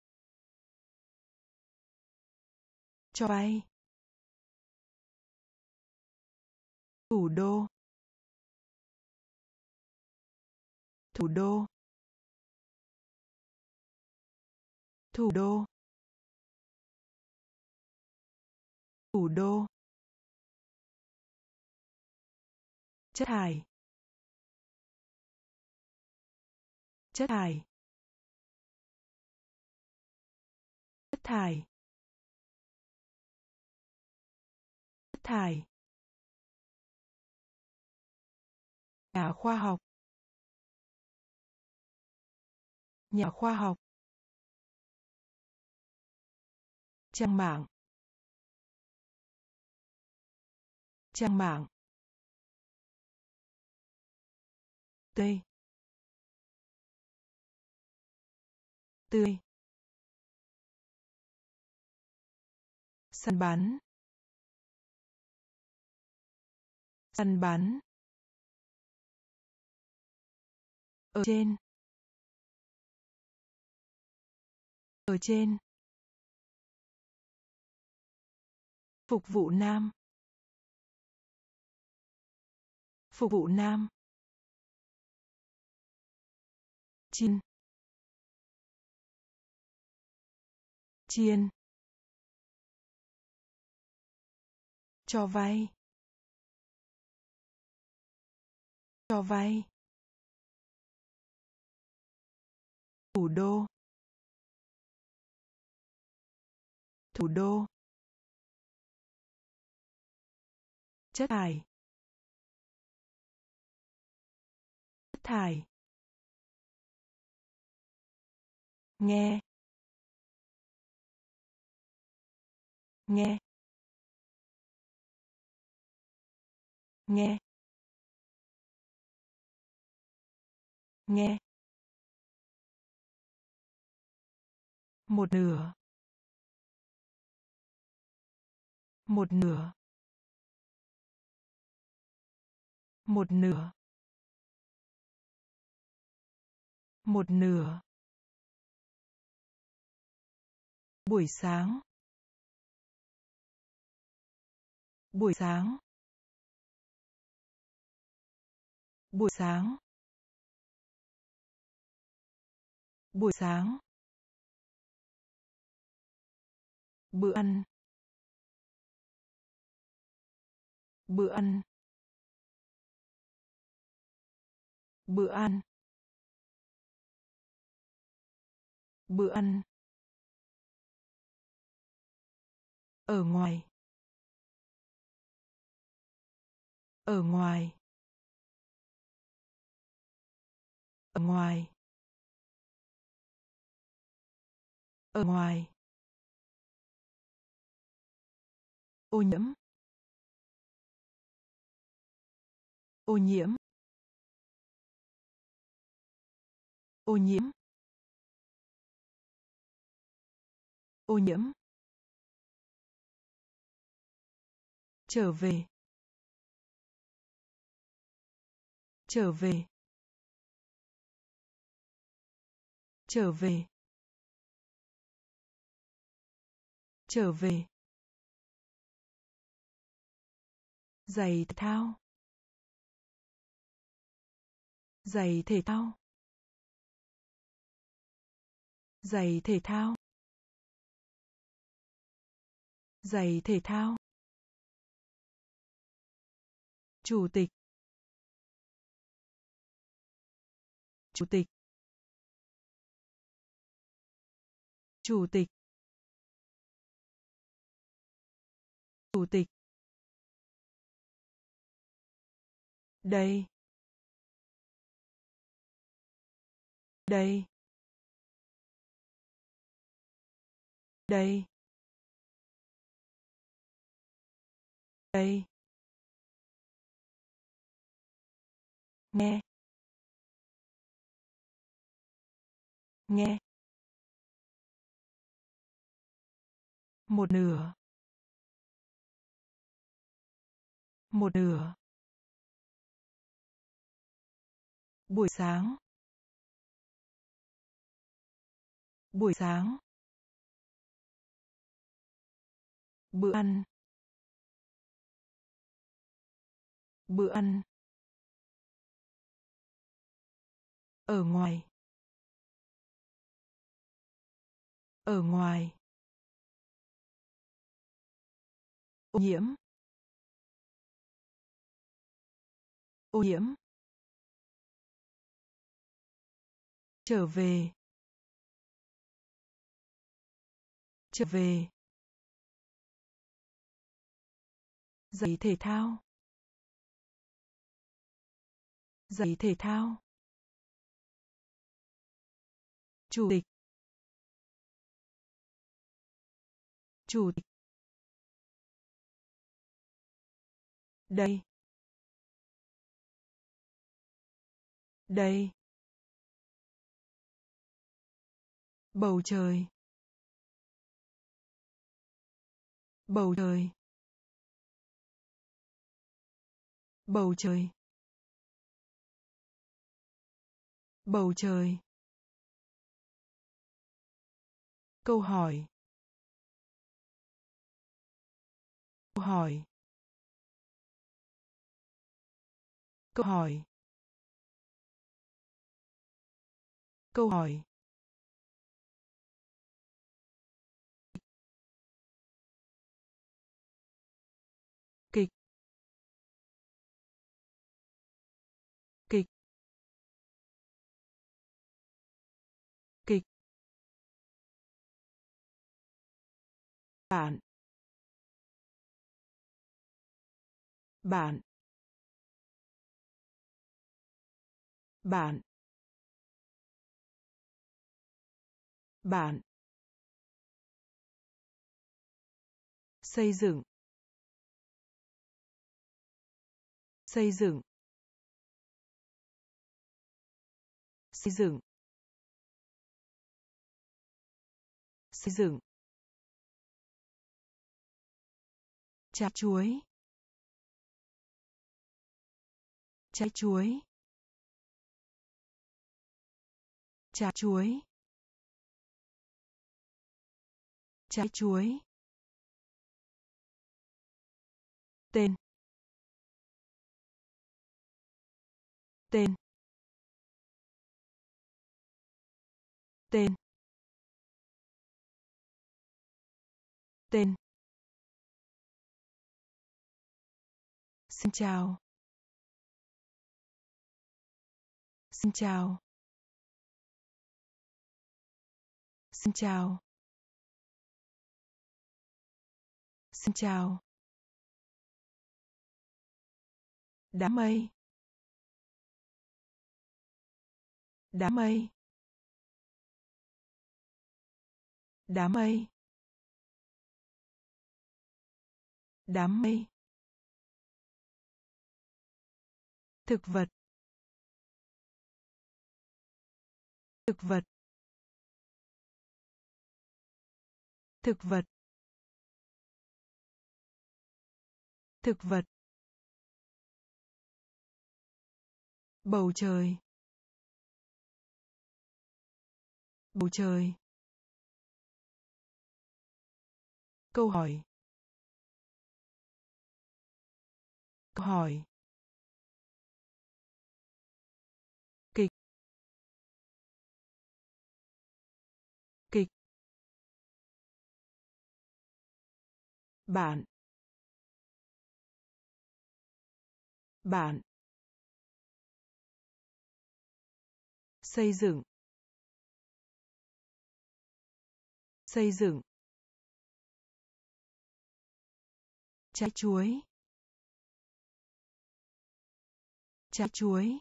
S1: Cho vay. Thủ đô. Thủ đô. Thủ đô. Thủ đô. Chất thải. Chất thải. Chất thải. Chất thải. Nhà khoa học. Nhà khoa học. Trang mạng. Trang mạng. Tươi. Tươi. Săn bắn. Săn bắn. Ở trên. Ở trên. Phục vụ nam. Phục vụ nam. Chiên. Chiên. Cho vay. Cho vay. Thủ đô. Thủ đô. Chất thải. Chất thải. Nghe. Nghe. Nghe. Nghe. Một nửa. Một nửa. Một nửa. Một nửa. Buổi sáng. Buổi sáng. Buổi sáng. Buổi sáng. Bữa ăn. Bữa ăn. Bữa ăn. Bữa ăn. Ở ngoài. Ở ngoài. Ở ngoài. Ở ngoài. Ô nhiễm. Ô nhiễm. Ô nhiễm. Ô nhiễm. Trở về. Trở về. Trở về. Trở về. Giày thể thao. Giày thể thao. Giày thể thao. Giày thể thao. Chủ tịch. Chủ tịch. Chủ tịch. Chủ tịch. Đây. Đây. Đây. Đây. Nghe. Nghe. Một nửa. Một nửa. Buổi sáng. buổi sáng, bữa ăn, bữa ăn, ở ngoài, ở ngoài, ô nhiễm, ô nhiễm, trở về, trở về, giày thể thao, giày thể thao, chủ tịch, chủ tịch, đây, đây, bầu trời, bầu trời, bầu trời, bầu trời, câu hỏi, câu hỏi, câu hỏi, câu hỏi, kịch, kịch, kịch, bạn, bạn, bạn, bạn, xây dựng, xây dựng, xây dựng, xây dựng, trái chuối, trái chuối, trái chuối, trái chuối, tên, tên, tên, tên, xin chào, xin chào, xin chào, xin chào, đám mây, đám mây, đám mây, đám mây, thực vật, thực vật, thực vật, thực vật, bầu trời, bầu trời, câu hỏi, câu hỏi, kịch, kịch, bạn, bạn, xây dựng, xây dựng, trái chuối, trái chuối,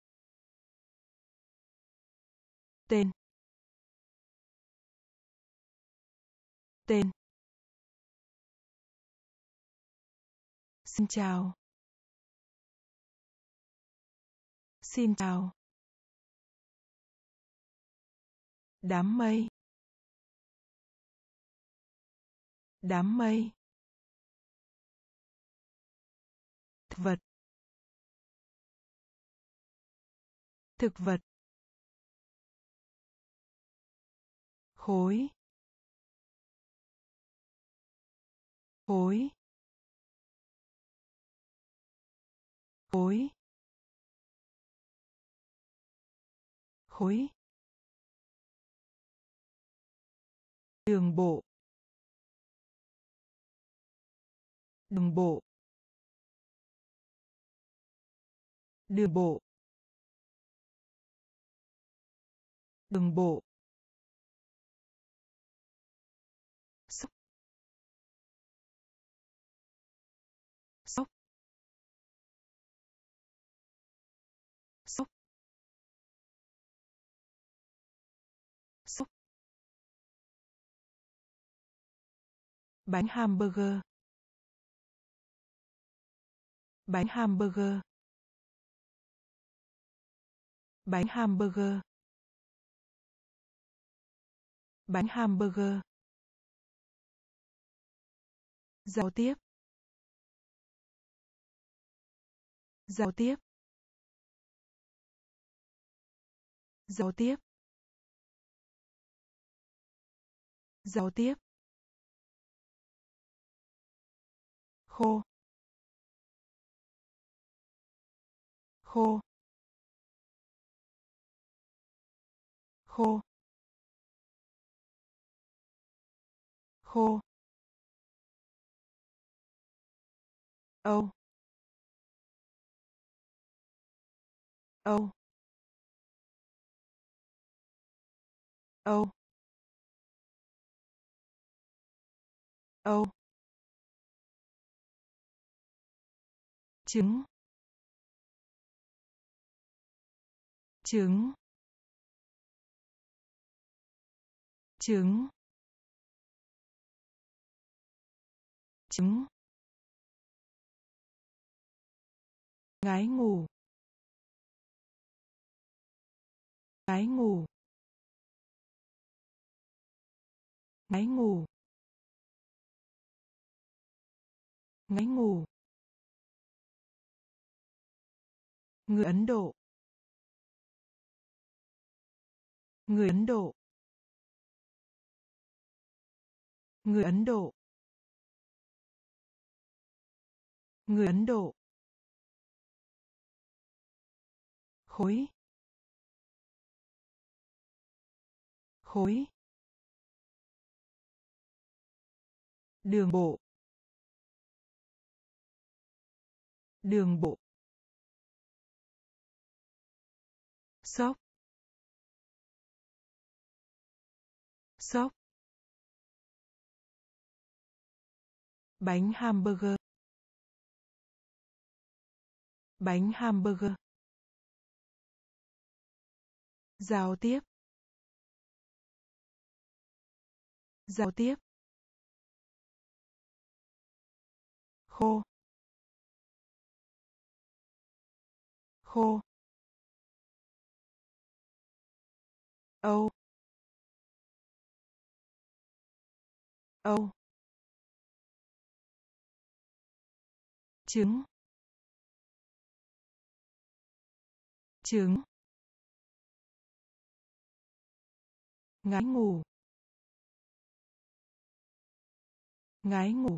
S1: tên, tên, xin chào, xin chào, đám mây, đám mây, thực vật, thực vật, khối khối khối khối đường bộ đường bộ đường bộ đường bộ sốc sốc sốc sốc bánh hamburger bánh hamburger bánh hamburger bánh hamburger giao tiếp giao tiếp giao tiếp giao tiếp khô khô khô khô âu âu âu âu trứng trứng trứng trứng ngái ngủ ngái ngủ ngái ngủ ngái ngủ người Ấn Độ người Ấn Độ người Ấn Độ người Ấn Độ khối khối đường bộ đường bộ sốc sốc bánh hamburger bánh hamburger giao tiếp giao tiếp khô khô âu âu trứng trứng ngái ngủ ngái ngủ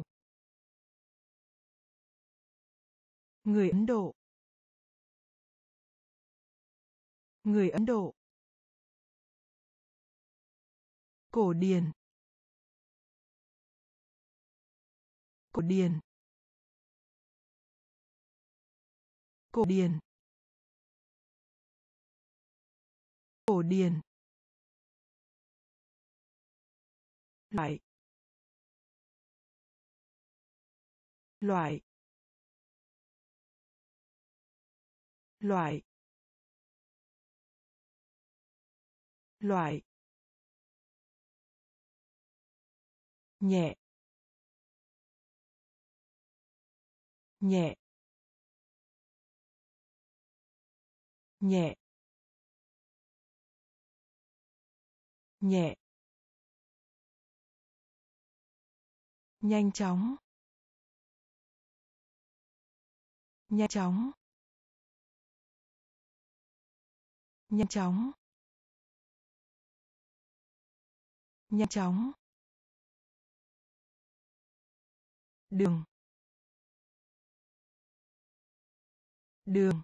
S1: người Ấn Độ người Ấn Độ cổ điển cổ điển cổ điển cổ điển loại loại loại loại nhẹ nhẹ nhẹ nhẹ nhanh chóng nhanh chóng nhanh chóng nhanh chóng, đường, đường,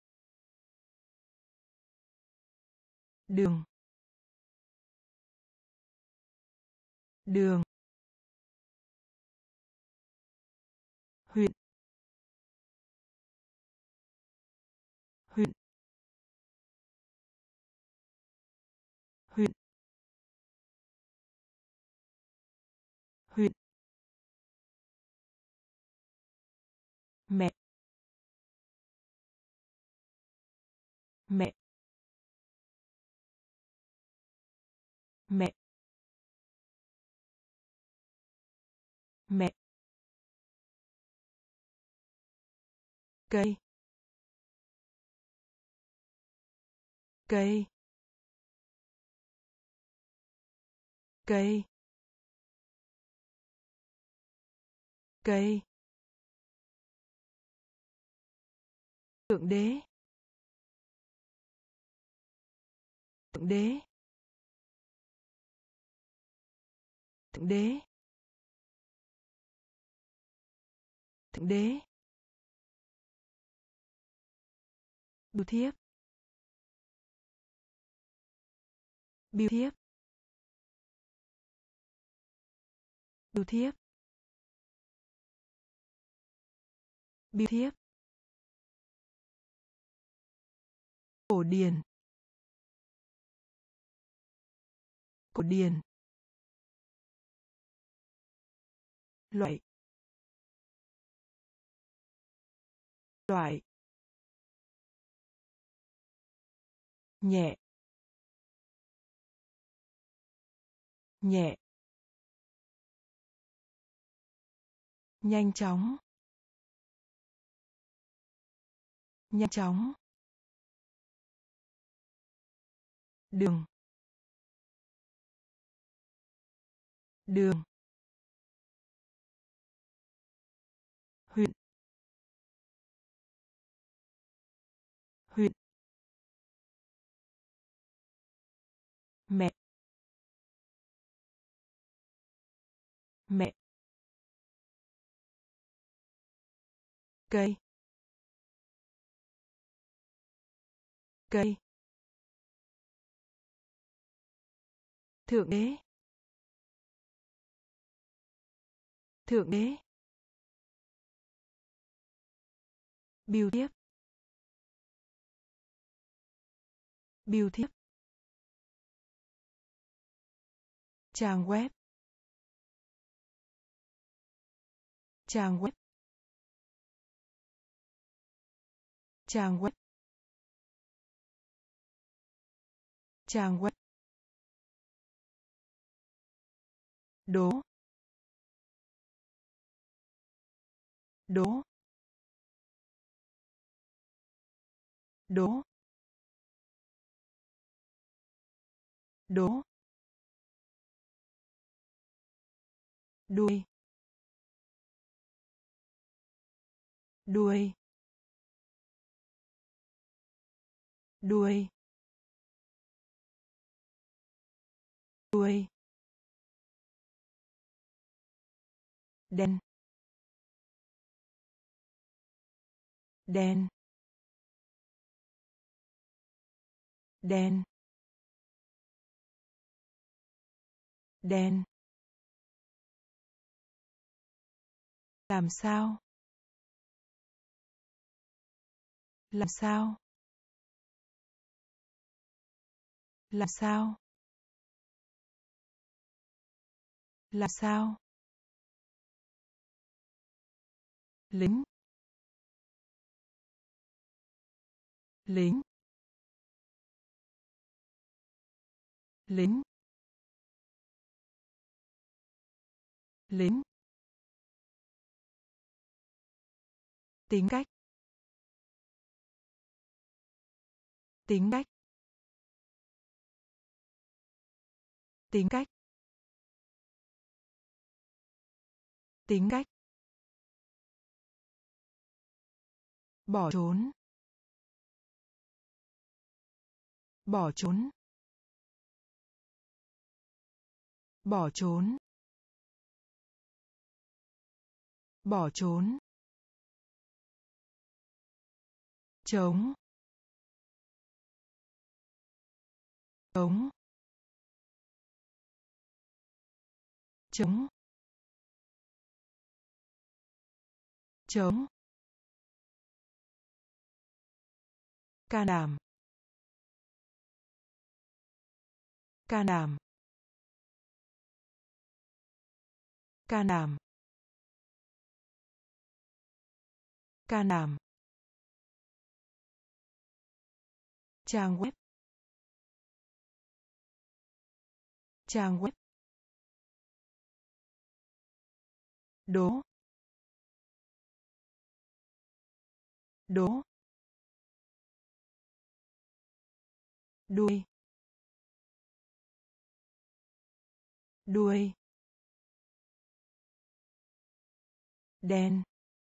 S1: đường, đường, huyện, huyện, huyện, huyện, mẹ, mẹ, mẹ, mẹ, cây, cây, cây, cây, thượng đế, thượng đế, thượng đế, thượng đế, bưu thiếp, bưu thiếp, bưu thiếp, bưu thiếp, cổ điển, cổ điển, loại, loại, nhẹ, nhẹ, nhanh chóng, nhanh chóng, đường, đường, huyện, huyện, mẹ, mẹ, cây, cây, thượng đế, thượng đế, bưu thiếp, bưu thiếp, trang web, trang web, trang web, trang web, đố, đố, đố, đố, đuôi, đuôi, đuôi, đuôi, đen, đen, đen, đen, làm sao, làm sao, làm sao, làm sao, lính, lính, lính, lính, tính cách, tính cách, tính cách, tính cách, bỏ trốn, bỏ trốn, Bỏ trốn. Bỏ trốn. Chống. Chống. Chống. Chống. Can đảm. Can đảm. Can đảm. Can đảm. Trang web. Trang web. Đố. Đố. Đuôi. Đuôi. Đen.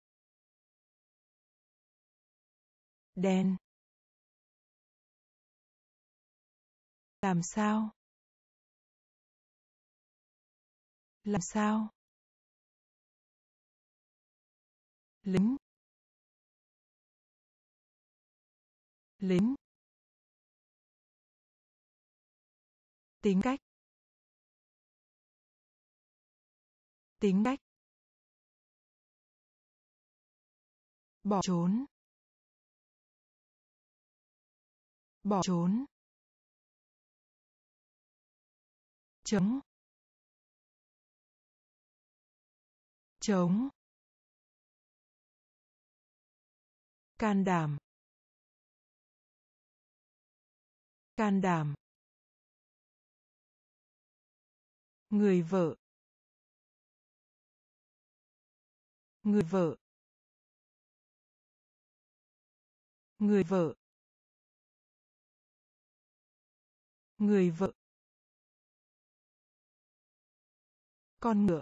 S1: Đen. Làm sao? Làm sao? Lính. Lính. Tính cách. Tính cách. Bỏ trốn. Bỏ trốn. Chống. Chống. Can đảm. Can đảm. Người vợ. Người vợ. Người vợ. Người vợ. Con ngựa.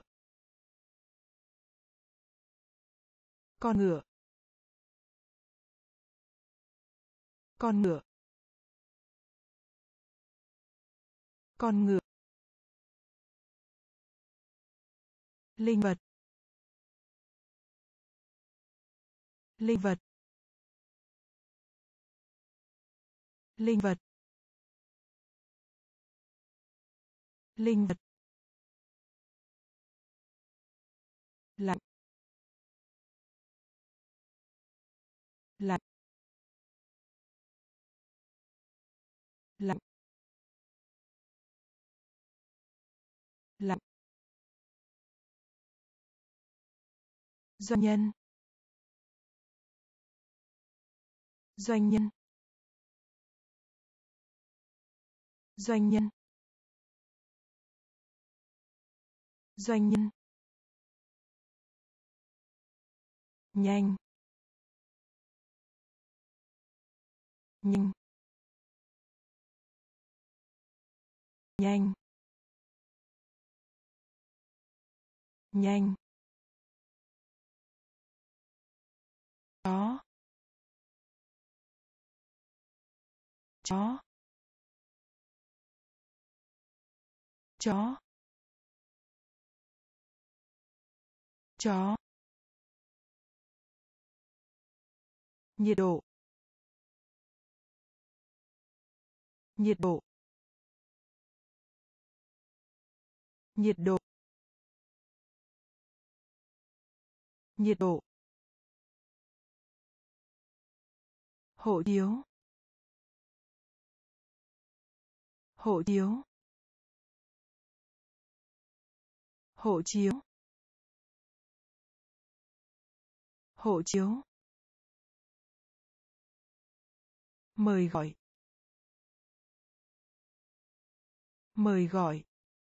S1: Con ngựa. Con ngựa. Con ngựa. Linh vật. Linh vật. Linh vật. Linh vật. Lạnh. Lạnh. Lạnh. Lạnh. Doanh nhân. Doanh nhân. Doanh nhân. Doanh nhân. Nhanh. Nhanh. Nhanh. Nhanh. Chó. Chó. Chó. Chó. Nhiệt độ. Nhiệt độ. Nhiệt độ. Nhiệt độ. Hộ chiếu. Hộ chiếu. Hộ chiếu. Hộ chiếu. Mời gọi. Mời gọi.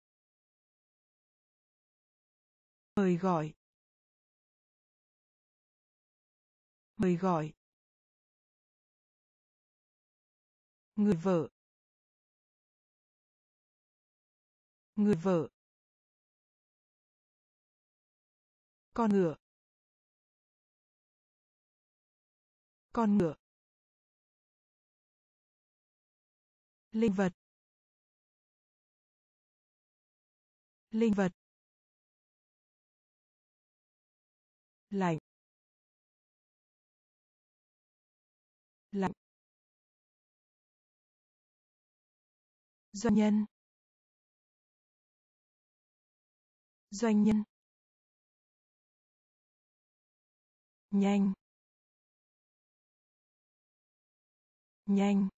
S1: Mời gọi. Mời gọi. Người vợ. Người vợ. Con ngựa. Con ngựa. Linh vật. linh vật, lạnh, lạnh, doanh nhân, doanh nhân, nhanh, nhanh,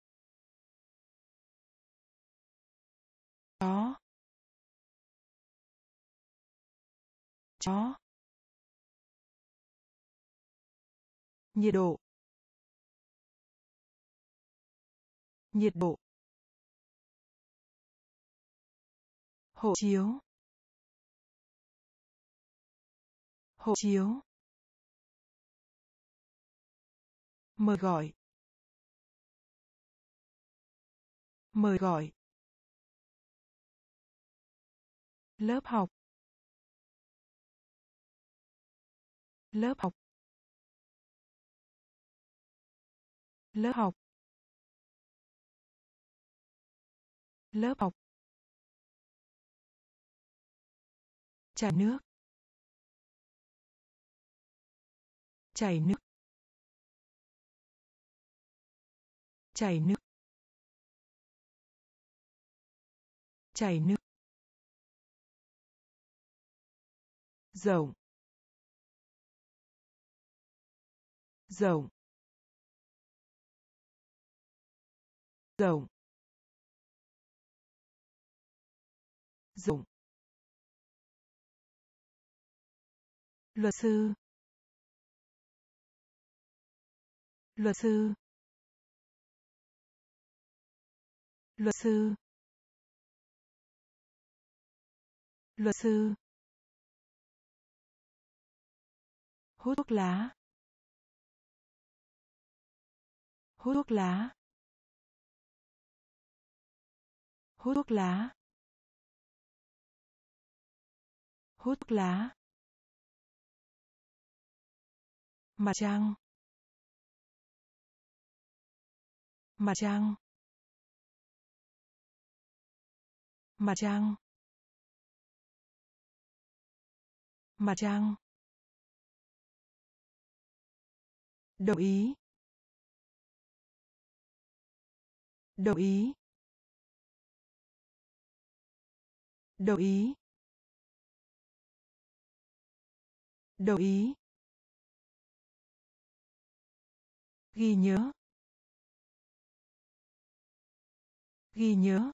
S1: chó, chó, nhiệt độ, nhiệt độ, hộ chiếu, hộ chiếu, mời gọi, mời gọi, lớp học, lớp học, lớp học, lớp học, chảy nước, chảy nước, chảy nước, chảy nước, rộng, rộng, rộng, rộng, luật sư, luật sư, luật sư, luật sư, hút thuốc lá, hút thuốc lá, hút thuốc lá, hút thuốc lá, mặt trăng, mặt trăng, mặt trăng, mặt trăng, đồng ý, đồng ý, đồng ý, đồng ý, ghi nhớ, ghi nhớ,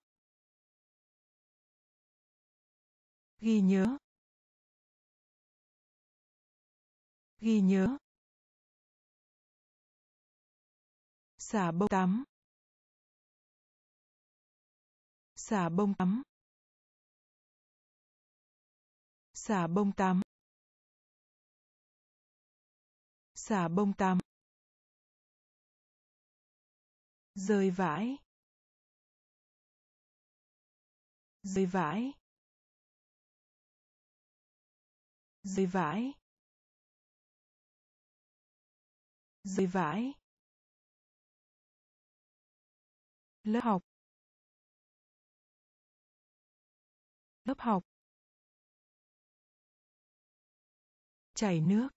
S1: ghi nhớ, ghi nhớ, xả bông tắm, xả bông tắm, xả bông tắm, xả bông tắm, rơi vãi, rơi vãi, rơi vãi, rơi vãi, lớp học, lớp học, chảy nước,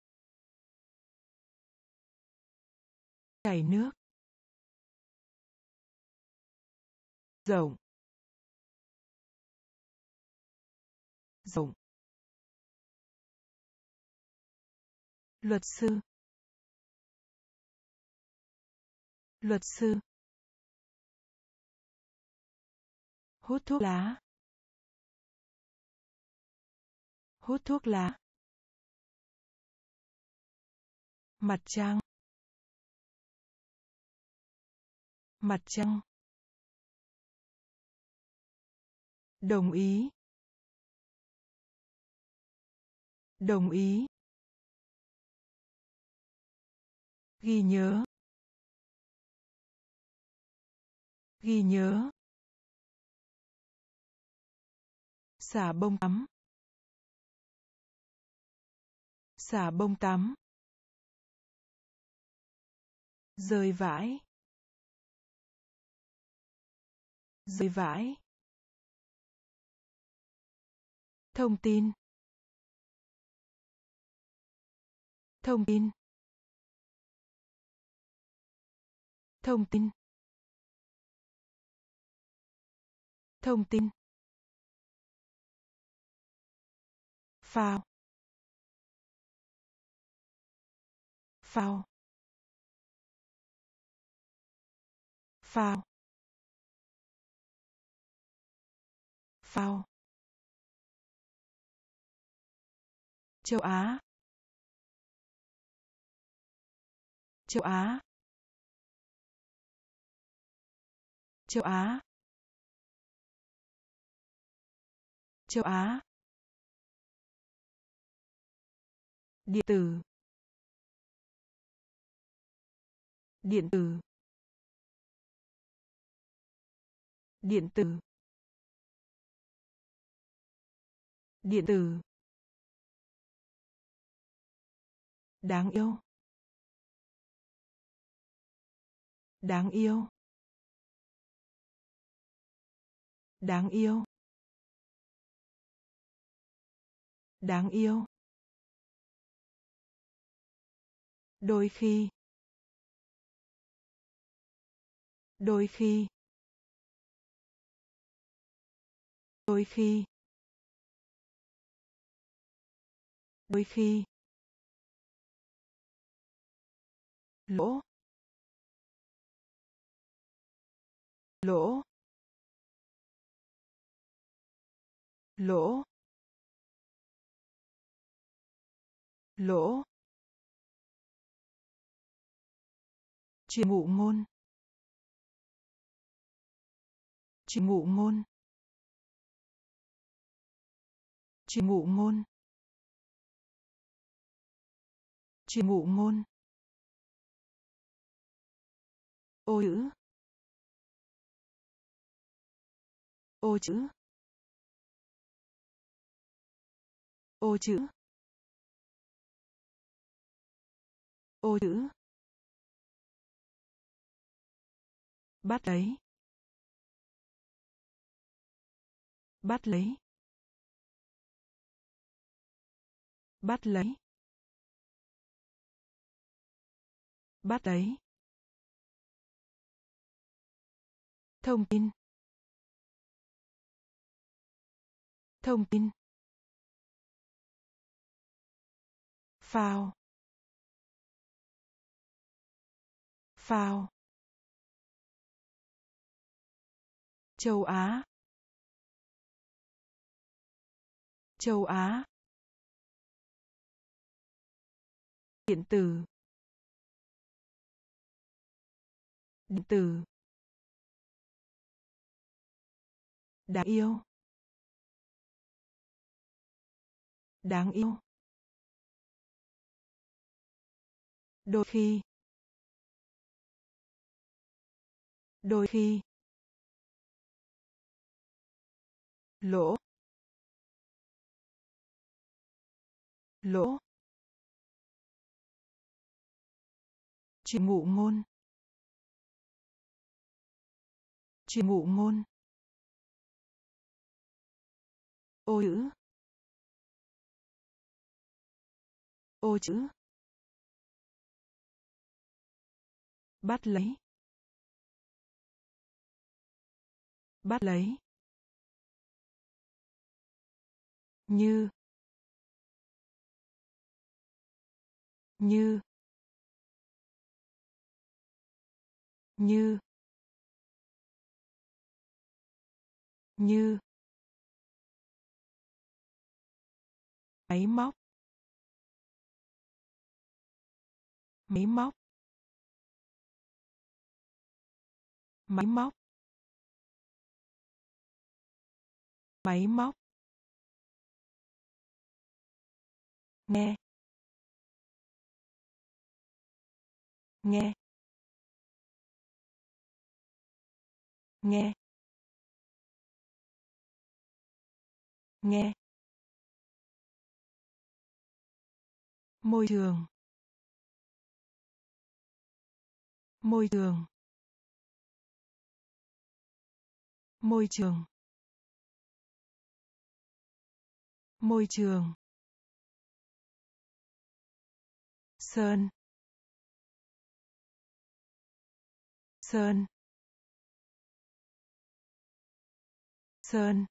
S1: chảy nước, rộng, rộng, luật sư, luật sư, hút thuốc lá, hút thuốc lá, mặt trăng, mặt trăng, đồng ý, đồng ý, ghi nhớ, ghi nhớ, xả bông tắm, xả bông tắm, rơi vãi, rơi vãi, thông tin, thông tin, thông tin, thông tin, phao, phao, phao, phao, châu Á, châu Á, châu Á, châu Á, điện tử, điện tử, điện tử, điện tử, đáng yêu, đáng yêu, đáng yêu, đáng yêu, đôi khi, đôi khi, đôi khi, đôi khi, lỗ, lỗ, lỗ, lỗ, truyền ngụ ngôn, truyền ngụ ngôn, truyền ngụ ngôn, truyền ngụ ngôn, ô chữ, ô chữ, ô chữ, ô chữ, bắt lấy, bắt lấy, bắt lấy, bắt lấy, thông tin, thông tin, phao, phao, châu Á, châu Á, điện tử, điện tử, đáng yêu, đáng yêu, đôi khi, đôi khi, lỗ, lỗ, truyền ngụ ngôn, truyền ngụ ngôn, ô chữ, ô chữ, bắt lấy, bắt lấy, như, như, như, như, máy móc, máy móc, máy móc, máy móc, nghe, nghe, nghe, nghe, môi trường, môi trường, môi trường, Môi trường. Sơn. Sơn. Sơn.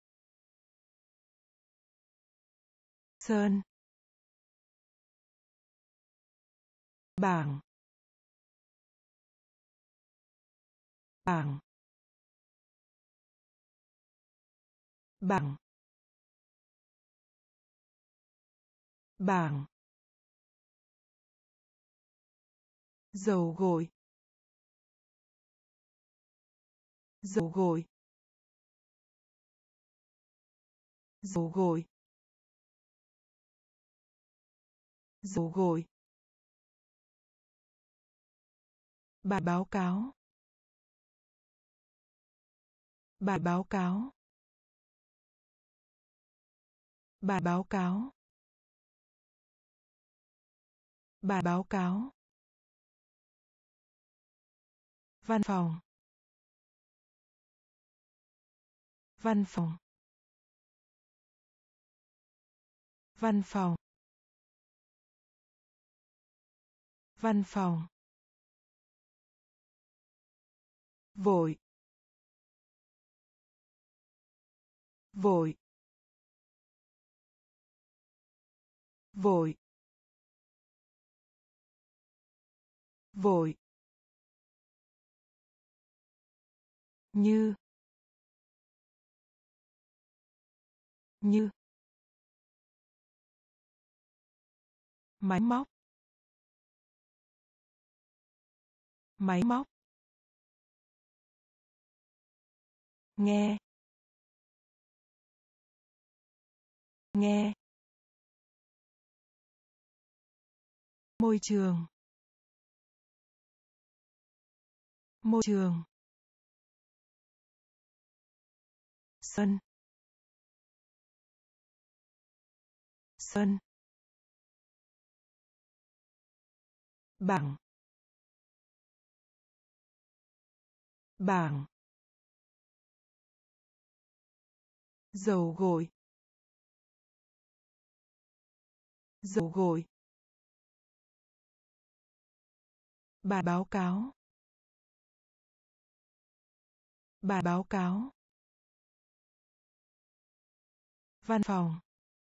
S1: Sơn. Bảng. Bảng. Bảng. Bảng. Dầu gội. Dầu gội. Dầu gội. Dầu gội. Bài báo cáo. Bài báo cáo. Bài báo cáo. Bài báo cáo. Văn phòng. Văn phòng. Văn phòng. Văn phòng. Vội. Vội. Vội. Vội. Như. Như. Máy móc. Máy móc. Nghe. Nghe. Môi trường. Môi trường. Sơn. Sơn. Bảng. Bảng. Dầu gội. Dầu gội. Bài báo cáo. Bài báo cáo. Văn phòng.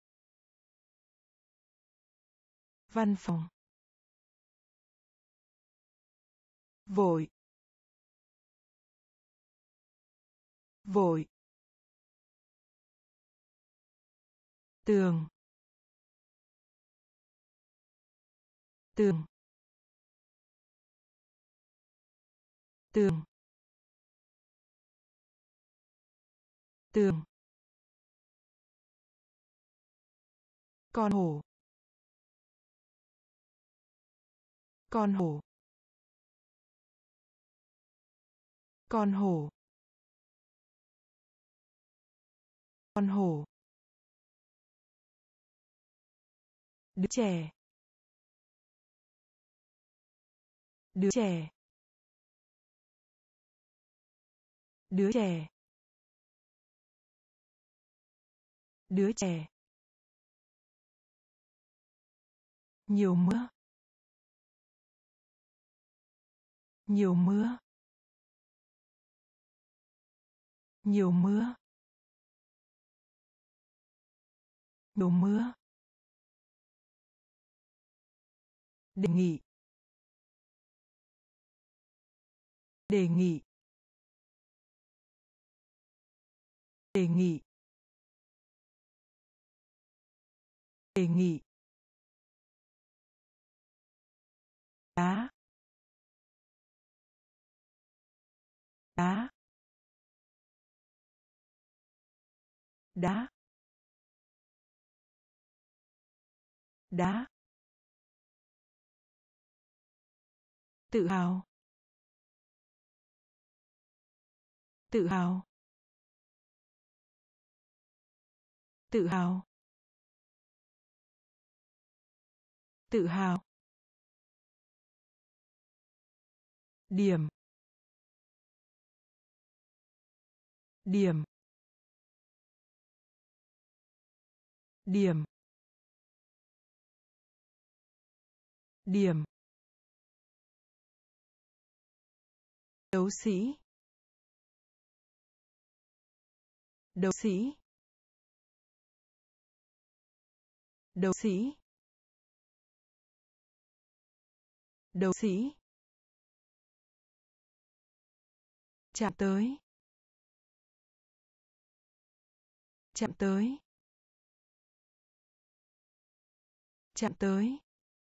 S1: Văn phòng. Vội. Vội. Tường. Tường. Tường. Tường. Con hổ. Con hổ. Con hổ. Con hổ. Đứa trẻ. Đứa trẻ. Đứa trẻ. Đứa trẻ. Nhiều mưa. Nhiều mưa. Nhiều mưa. Nhiều mưa. Đề nghị. Đề nghị. Đề nghị. Đề nghị. Đá. Đá. Đá. Đá. Tự hào. Tự hào. Tự hào. Tự hào. Điểm. Điểm. điểm, điểm, đấu sĩ, đấu sĩ, đấu sĩ, đấu sĩ, chạm tới, chạm tới, chạm tới,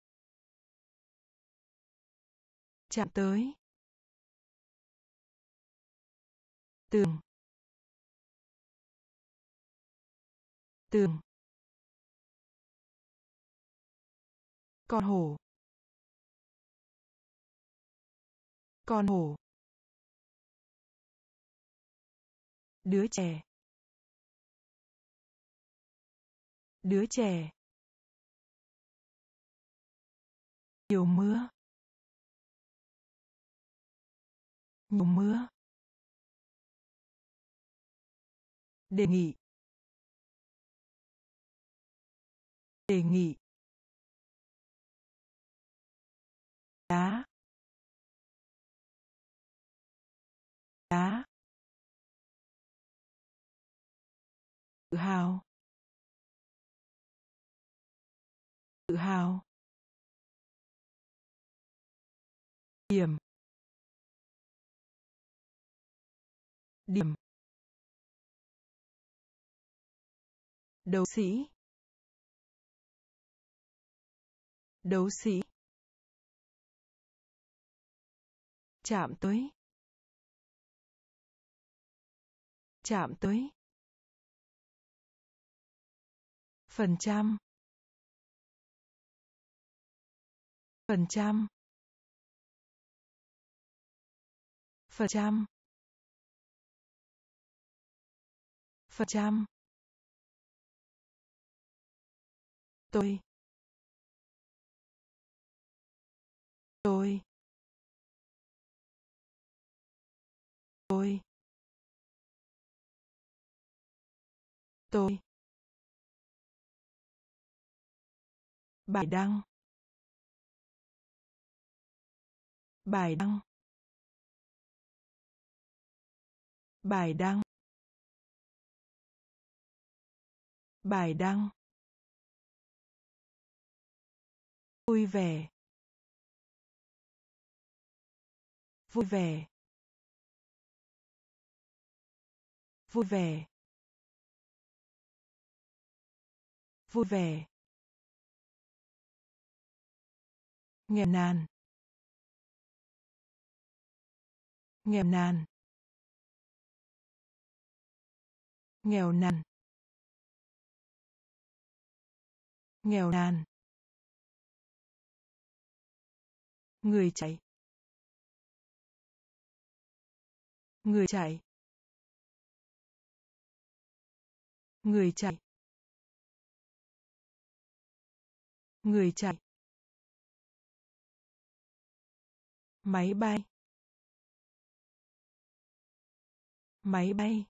S1: chạm tới, tường, tường, con hổ, con hổ, đứa trẻ, đứa trẻ, nhiều mưa, nhiều mưa, đề nghị, đề nghị, đá, đá, tự hào, tự hào, điểm, điểm, đấu sĩ, đấu sĩ, chạm tới, chạm tới, phần trăm, phần trăm, phần trăm, phần trăm, tôi, tôi, tôi, tôi, bài đăng, bài đăng, bài đăng, bài đăng, vui vẻ, vui vẻ, vui vẻ, vui vẻ, nghèo nàn, nghèo nàn, nghèo nàn, nghèo nàn, người chạy, người chạy, người chạy, người chạy, máy bay, máy bay,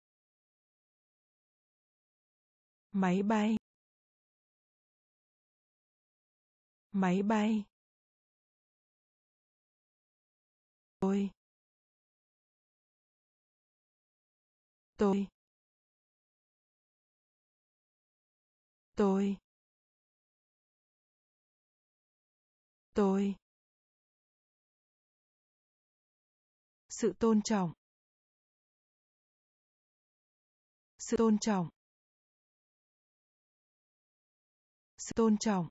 S1: máy bay, máy bay, tôi, tôi, tôi, tôi, sự tôn trọng, sự tôn trọng, sự tôn trọng,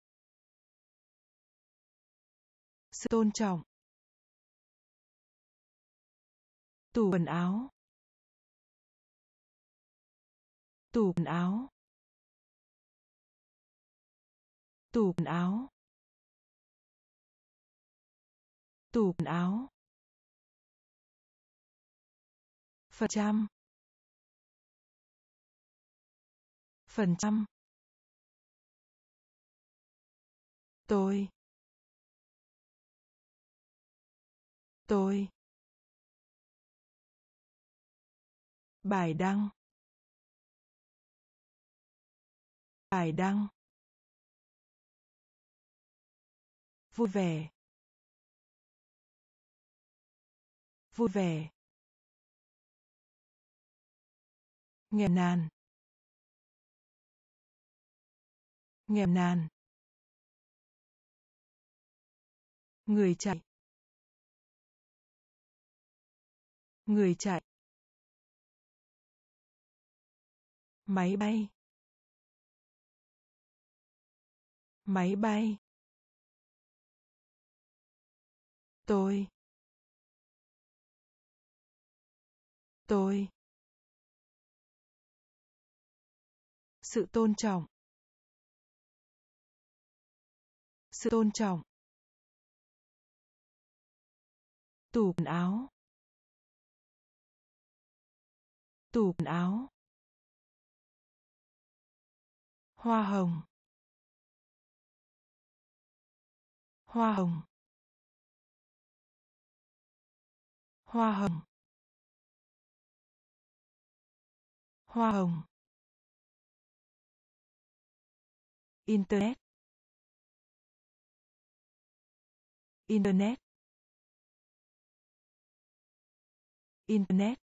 S1: sự tôn trọng, tủ quần áo, tủ quần áo, tủ quần áo, tủ quần áo, phần trăm, phần trăm, tôi, tôi, bài đăng, Bài đăng. Vui vẻ. Vui vẻ. Nghèo nàn. Nghèo nàn. Người chạy. Người chạy. Máy bay. Máy bay. Tôi. Tôi. Sự tôn trọng. Sự tôn trọng. Tủ quần áo. Tủ quần áo. Hoa hồng. Hoa hồng. Hoa hồng. Hoa hồng. Internet. Internet. Internet.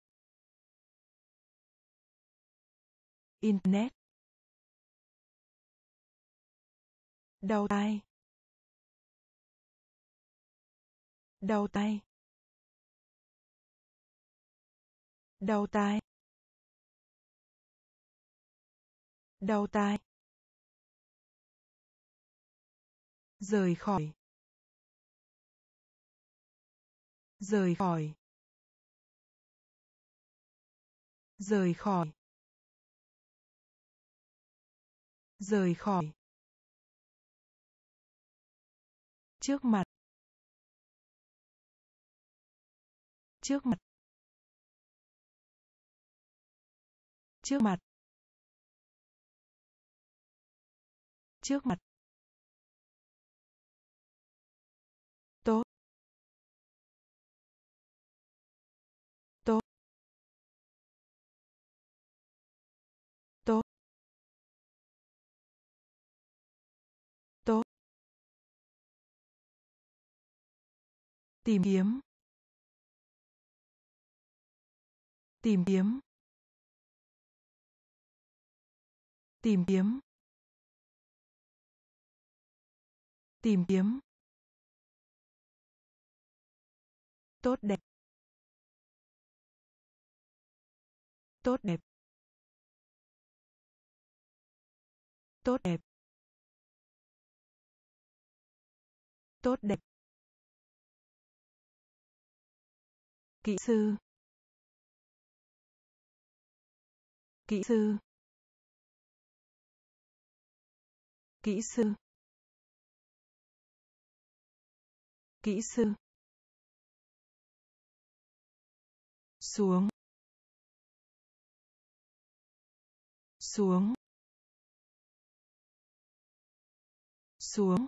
S1: Internet. Đau tai. Đau tai. Đau tai. Đau tai. Rời khỏi. Rời khỏi. Rời khỏi. Rời khỏi. Trước mặt. Trước mặt. Trước mặt. Trước mặt. Tốt. Tốt. Tốt. Tốt. Tìm kiếm. Tìm kiếm. Tìm kiếm. Tìm kiếm. Tốt đẹp. Tốt đẹp. Tốt đẹp. Tốt đẹp. Kỹ sư. Kỹ sư. Kỹ sư. Kỹ sư. Xuống. Xuống. Xuống.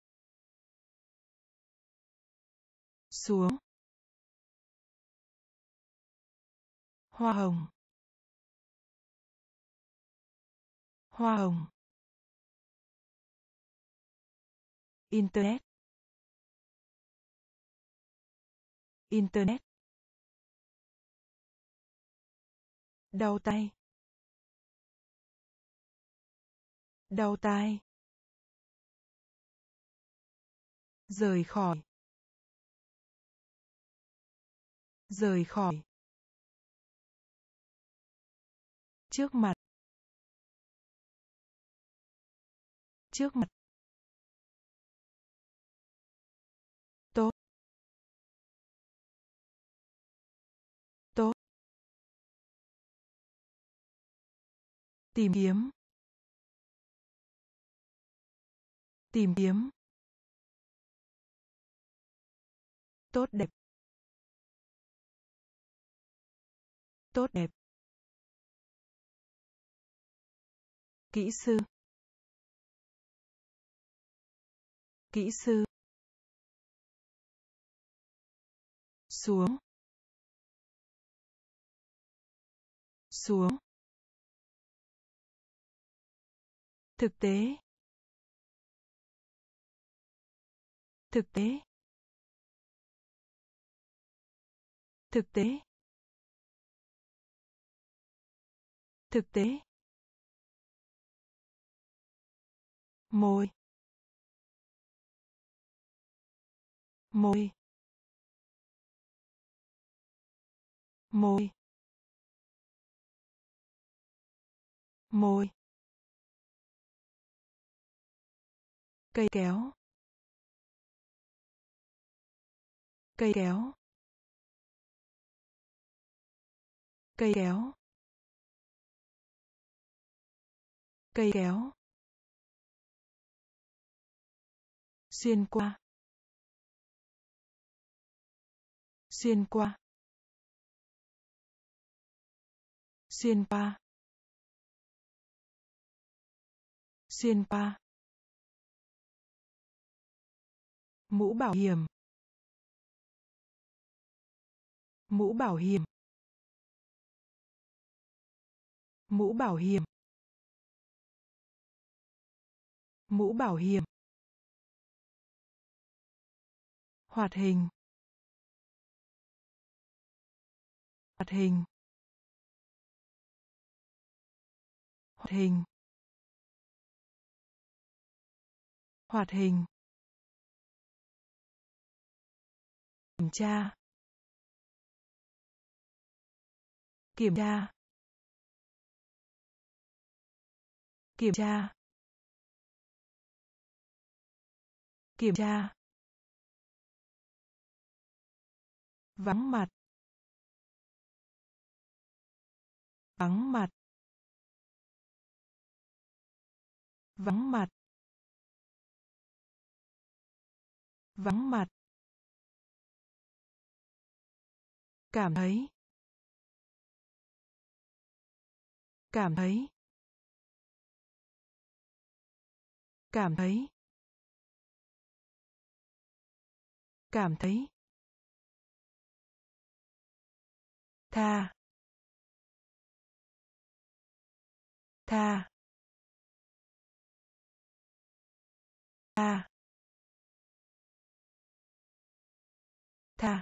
S1: Xuống. Hoa hồng. Hoa hồng. Internet. Internet. Đau tay. Đau tai. Rời khỏi. Rời khỏi. Trước mặt. Trước mặt. Tốt. Tốt. Tìm kiếm. Tìm kiếm. Tốt đẹp. Tốt đẹp. Kỹ sư. Kỹ sư. Xuống. Xuống. thực tế, thực tế, thực tế, thực tế, môi, môi, môi, môi, cây kéo, cây kéo, cây kéo, cây kéo, xuyên qua, xuyên qua, xuyên qua, xuyên qua, mũ bảo hiểm, mũ bảo hiểm, mũ bảo hiểm, mũ bảo hiểm, hoạt hình, hoạt hình, hoạt hình, hoạt hình, kiểm tra, kiểm tra, kiểm tra, kiểm tra, vắng mặt, vắng mặt, vắng mặt, vắng mặt, cảm thấy, cảm thấy, cảm thấy, cảm thấy, tha, tha, tha, tha,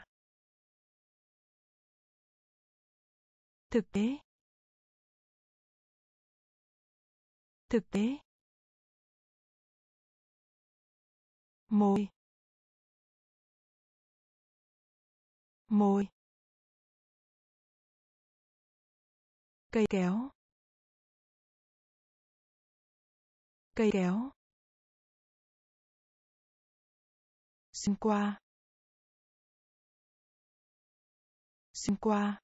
S1: thực tế, thực tế, môi, môi, cây kéo, cây kéo, xuyên qua, xuyên qua,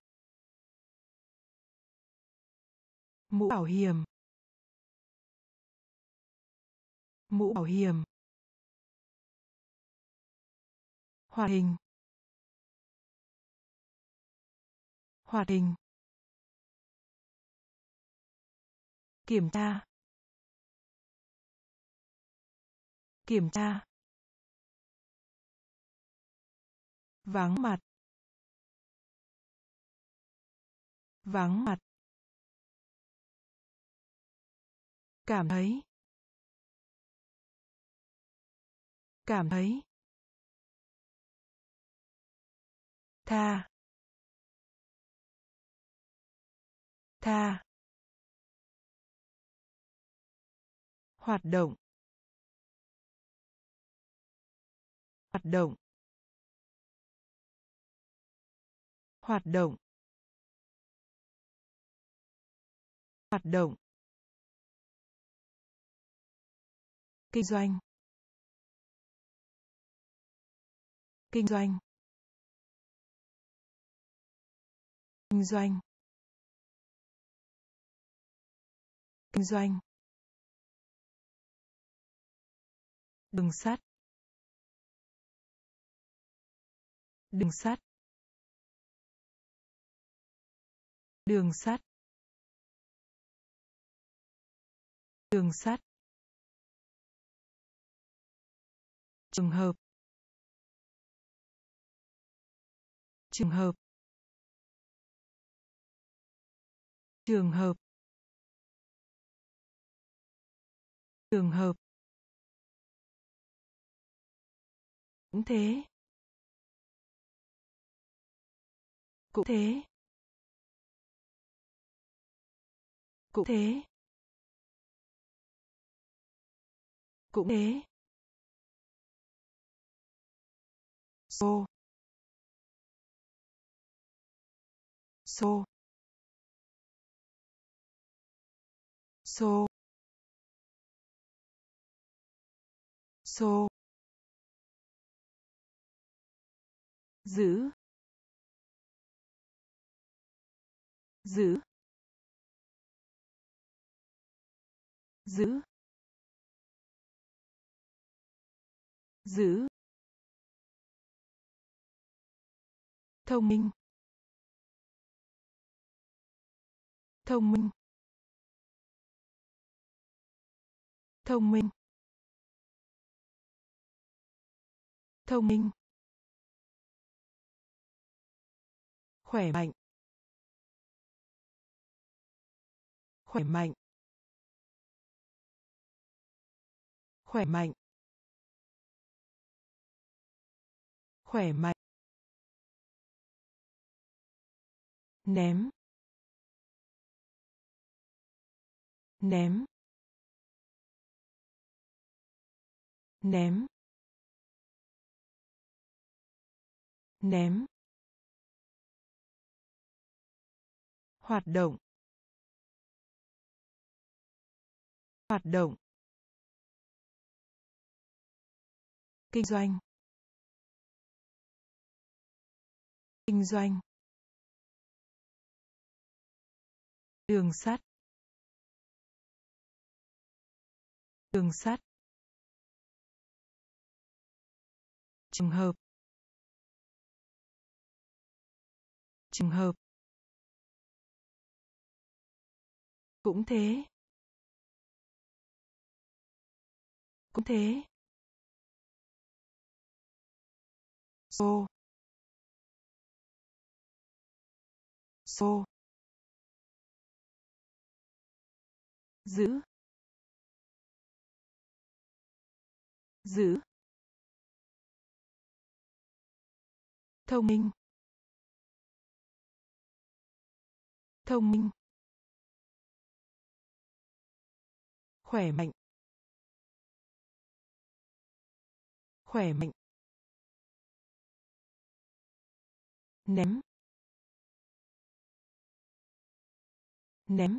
S1: mũ bảo hiểm, mũ bảo hiểm, hoạt hình, hoạt hình, kiểm tra, kiểm tra, vắng mặt, vắng mặt, cảm thấy, cảm thấy, tha, tha, hoạt động, hoạt động, hoạt động, hoạt động, kinh doanh, kinh doanh, kinh doanh, kinh doanh, đường sắt, đường sắt, đường sắt, đường sắt, trường hợp, trường hợp, trường hợp, Trường hợp. Cũng thế. Cũng thế. Cũng thế. Cũng thế. Xô. Xô. Xô. Xô. Giữ. Giữ. Giữ. Giữ. Thông minh. Thông minh. Thông minh. Thông minh. Khỏe mạnh. Khỏe mạnh. Khỏe mạnh. Khỏe mạnh. Ném. Ném. Ném. Ném. Hoạt động. Hoạt động. Kinh doanh. Kinh doanh. Đường sắt. Đường sắt. Trường hợp. Trường hợp. Cũng thế. Cũng thế. Xô. Xô. Giữ. Giữ. Thông minh. Thông minh. Khỏe mạnh. Khỏe mạnh. Ném. Ném.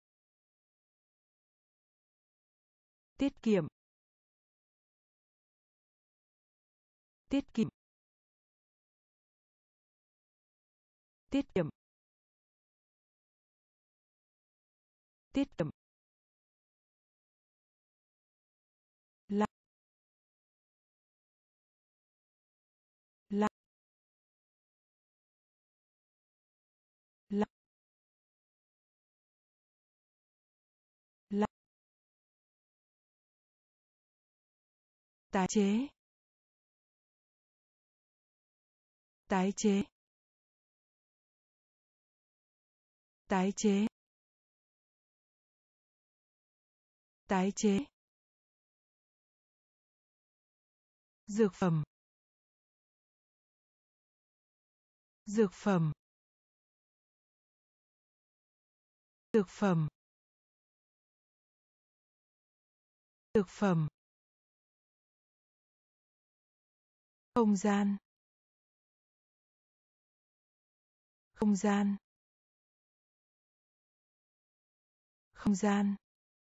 S1: Tiết kiệm. Tiết kiệm. Tiết kiệm. Tiết kiệm. Lắc. Lắc. Lắc. Lắc. Tái chế. Tái chế. Tái chế. Tái chế. Dược phẩm. Dược phẩm. Dược phẩm. Dược phẩm. Không gian. Không gian. Không gian.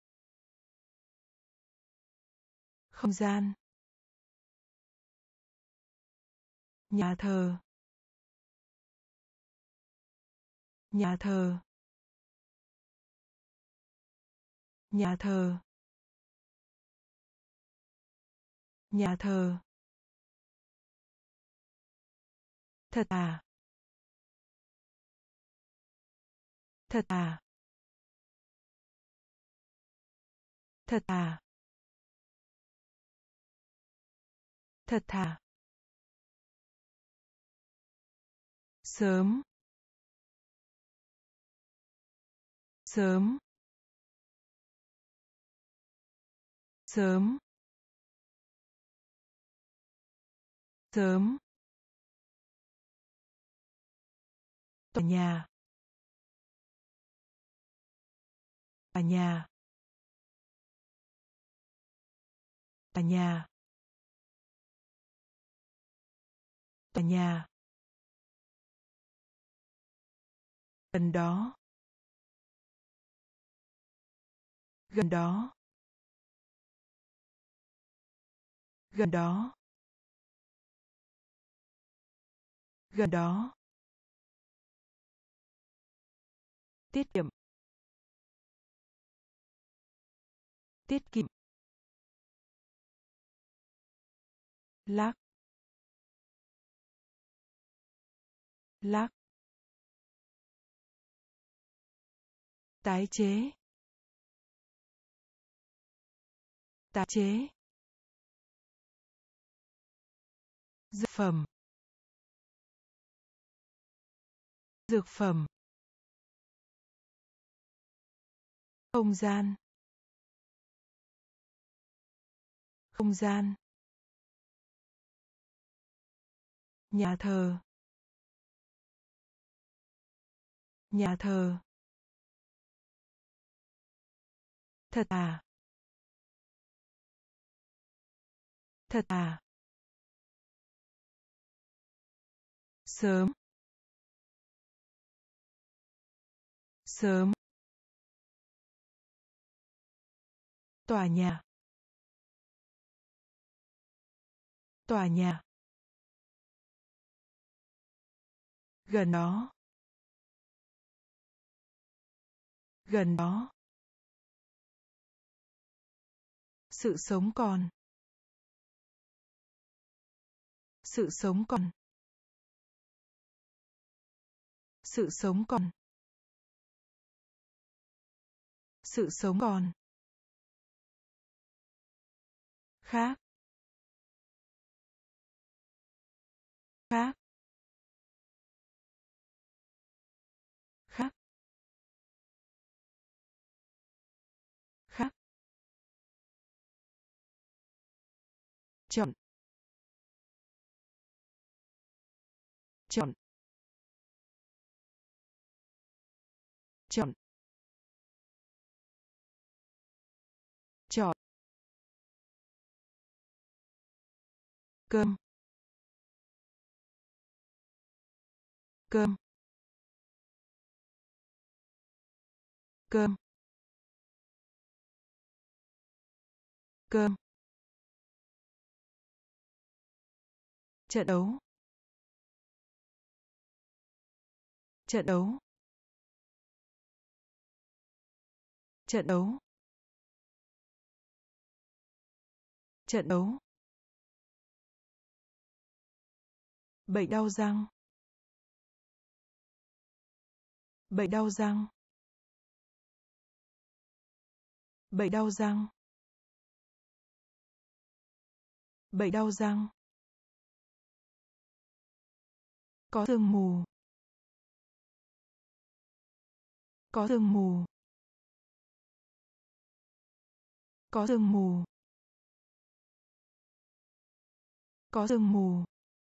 S1: Không gian. Nhà thờ. Nhà thờ. Nhà thờ. Nhà thờ. Thật à. Thật à. Thật à. Thật thà. Sớm. Sớm. sớm, sớm, tòa nhà, tòa nhà, tòa nhà, tòa nhà, gần đó, gần đó, gần đó, gần đó, tiết kiệm, tiết kiệm, lác, lác, tái chế, tái chế, dược phẩm, dược phẩm, không gian, không gian, nhà thờ, nhà thờ, thật à, thật à, sớm, sớm, tòa nhà, tòa nhà, gần đó, gần đó, sự sống còn, sự sống còn, sự sống còn, sự sống còn, khác, khác, khác, khác, chọn, chọn, chọn, chọn, cơm, cơm, cơm, cơm, trận đấu, trận đấu, trận đấu, trận đấu, bệnh đau răng, bệnh đau răng, bệnh đau răng, bệnh đau răng, có sương mù, có sương mù, có sương mù, có sương mù,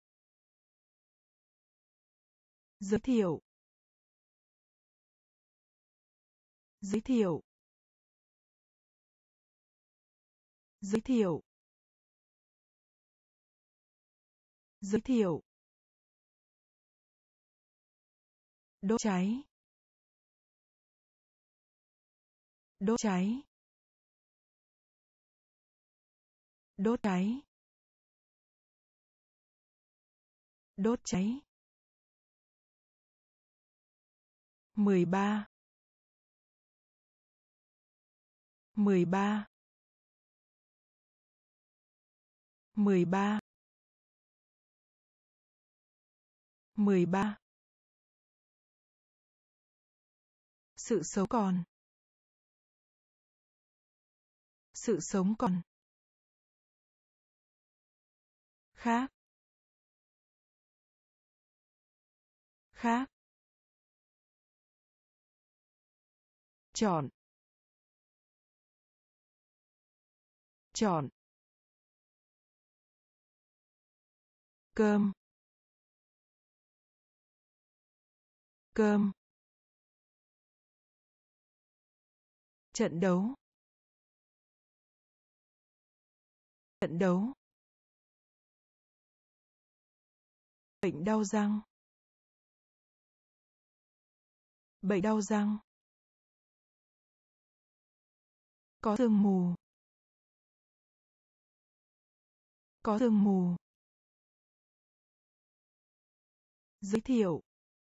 S1: giới thiệu, giới thiệu, giới thiệu, giới thiệu, đốt cháy, đốt cháy, đốt cháy, đốt cháy, 13, 13, 13, 13, sự sống còn, sự sống còn, khác, khác, chọn, chọn, cơm, cơm, trận đấu, trận đấu, bệnh đau răng, bệnh đau răng, có sương mù, có sương mù, giới thiệu,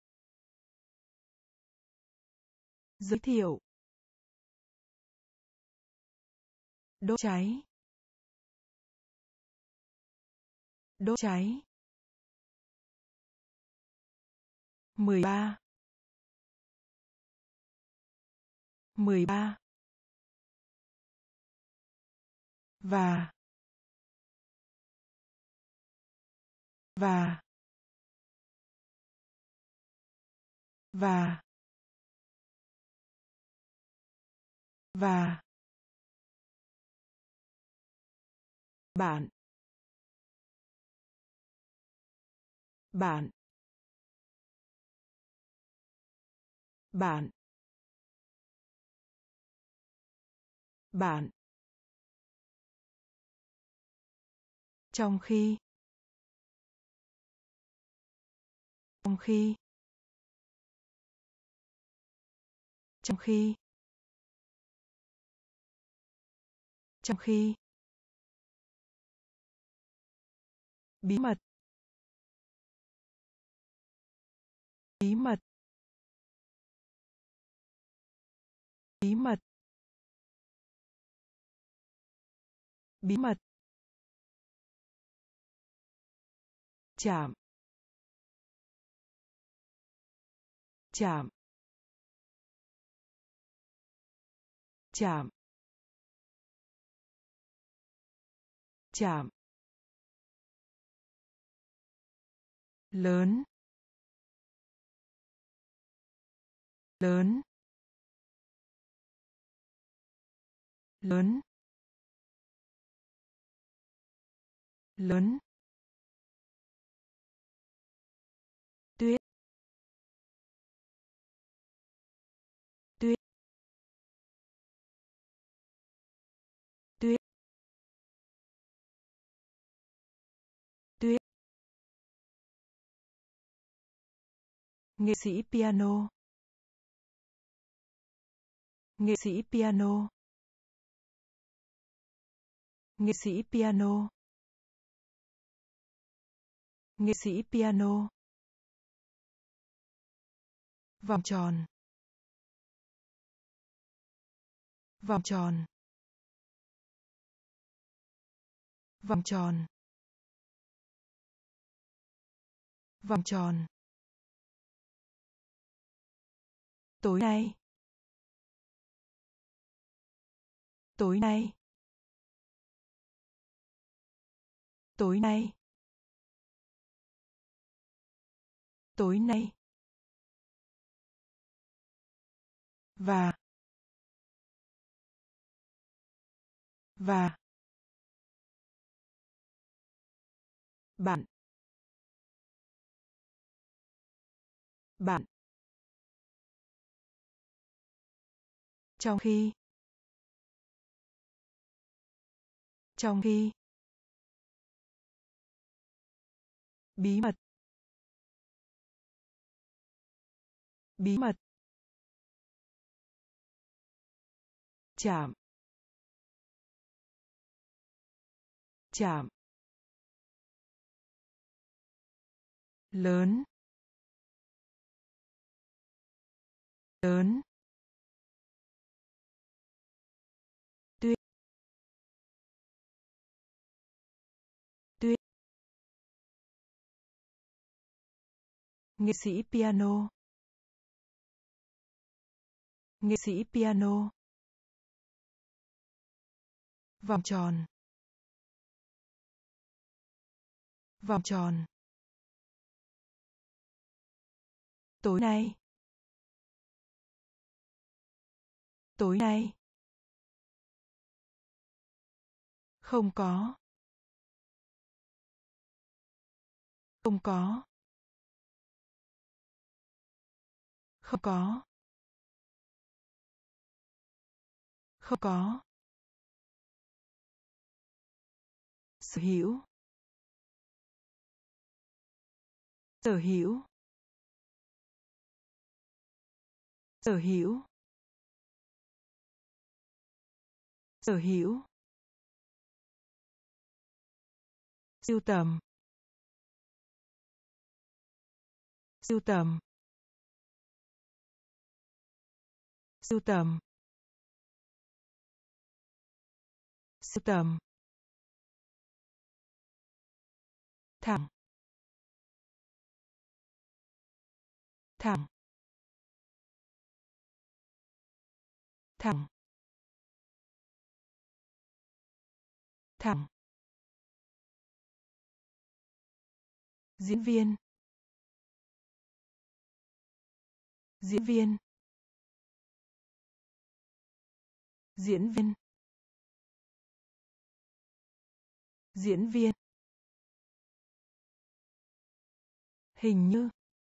S1: giới thiệu, đốt cháy, đốt cháy, 13, 13, và, và, và, và, bạn, bạn, bạn, bạn, trong khi, trong khi, trong khi, trong khi, bí mật, bí mật, bí mật, bí mật, chạm, chạm, chạm, chạm, lớn, lớn, lớn, lớn, tuyết, tuyết, tuyết, tuyết, nghệ sĩ piano, nghệ sĩ piano, nghệ sĩ piano, nghệ sĩ piano, vòng tròn, vòng tròn, vòng tròn, vòng tròn, tối nay, tối nay, tối nay, tối nay, và, bạn, bạn, trong khi, trong khi, bí mật, bí mật, chạm, chạm, lớn, lớn, tuyết, tuyết, nghệ sĩ piano, nghệ sĩ piano, vòng tròn, vòng tròn, tối nay, tối nay, Không có. Không có. Không có. Không có. Sở hữu. Sở hữu. Sở hữu. Sở hữu. Sưu tầm. Sưu tầm. Sưu tầm. Sưu tầm. Thẳng. Thẳng. Thẳng. Thẳng. Diễn viên. Diễn viên. Diễn viên. Diễn viên. Hình như.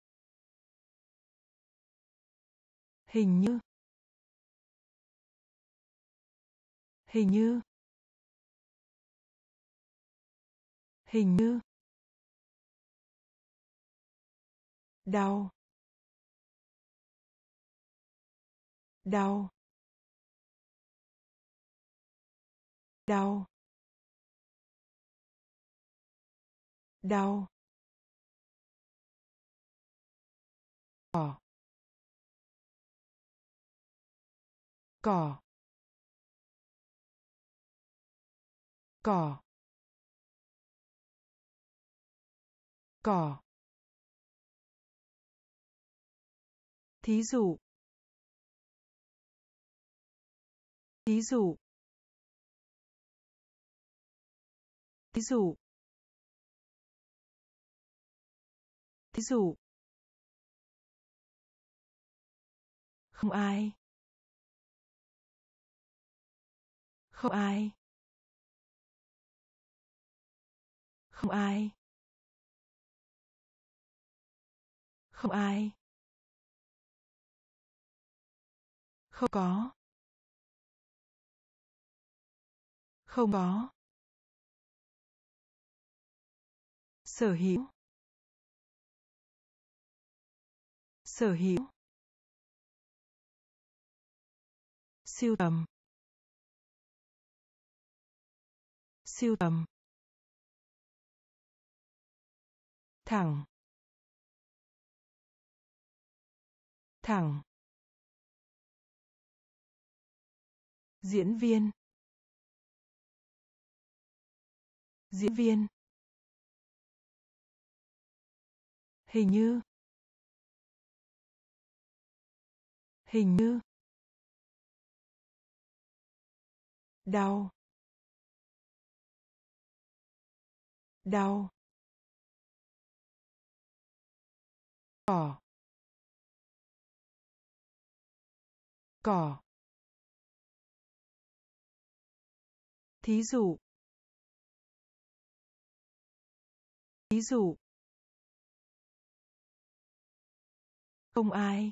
S1: Hình như. Hình như. Hình như. Đau. Đau. Đau. Đau. Cỏ. Cỏ. Cỏ. Cỏ. Thí dụ. Thí dụ. Thí dụ. Thí dụ. Không ai. Không ai. Không ai. Không ai. Không có. Không có. Sở hữu. Sở hữu. Sưu tầm. Sưu tầm. Thẳng. Thẳng. Diễn viên. Diễn viên. Hình như. Hình như. Đau. Đau. Cỏ. Cỏ. Thí dụ. Thí dụ. Không ai.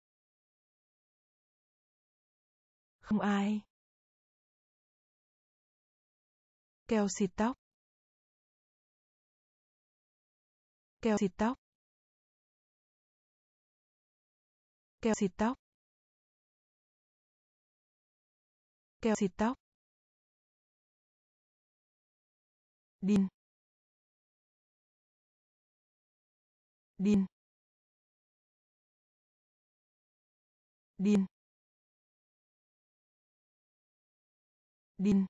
S1: Không ai. Keo xịt tóc. Keo xịt tóc. Keo xịt tóc. Keo xịt tóc. Điên. Điên. Điên. Điên.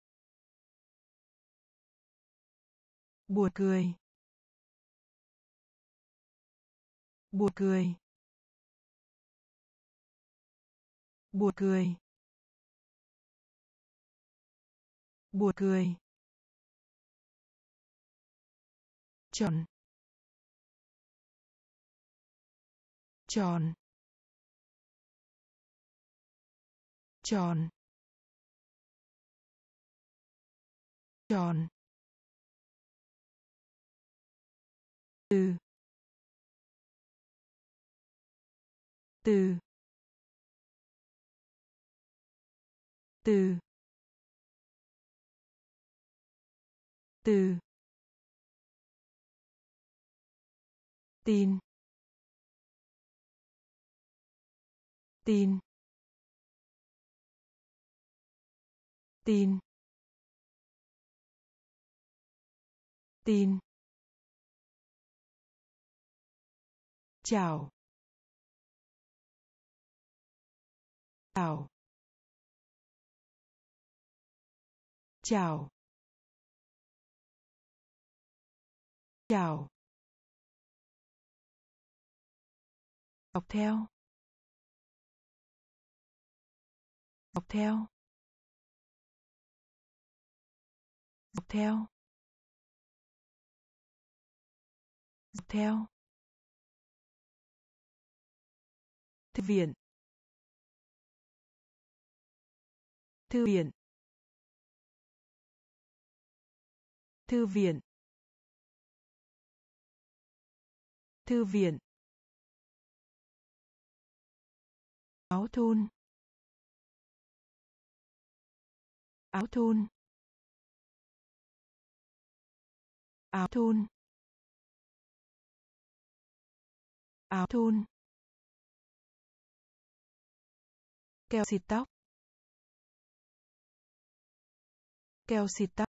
S1: Buồn cười. Buồn cười. Buồn cười. Buồn cười. Tròn. Tròn. Tròn. tròn, từ, từ, từ, từ, tin, tin, tin, tin, chào, chào, chào, chào, học theo, học theo, học theo, học theo, thư viện, thư viện, thư viện, thư viện, áo thun, áo thun, áo thun, áo thun, keo xịt tóc, keo xịt tóc,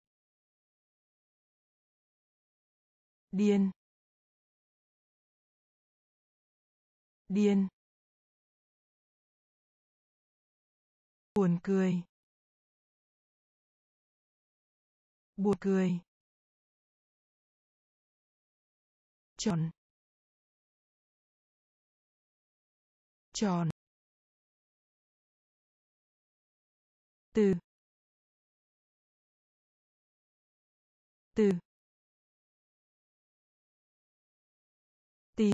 S1: điên, điên, buồn cười, buồn cười, tròn, tròn, từ, từ, tin,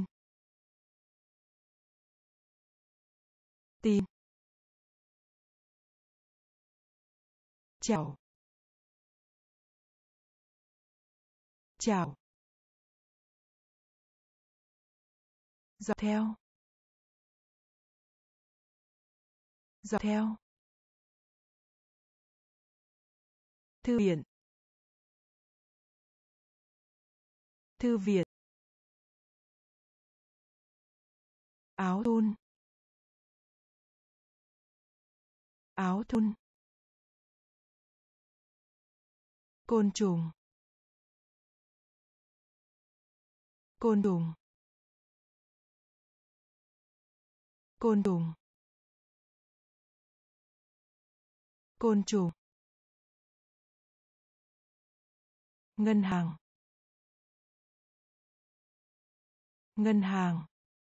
S1: tin, chào, chào, dọc theo, dọc theo, thư viện, thư viện, áo thun, áo thun, côn trùng, côn trùng, côn trùng, côn trùng, ngân hàng, ngân hàng,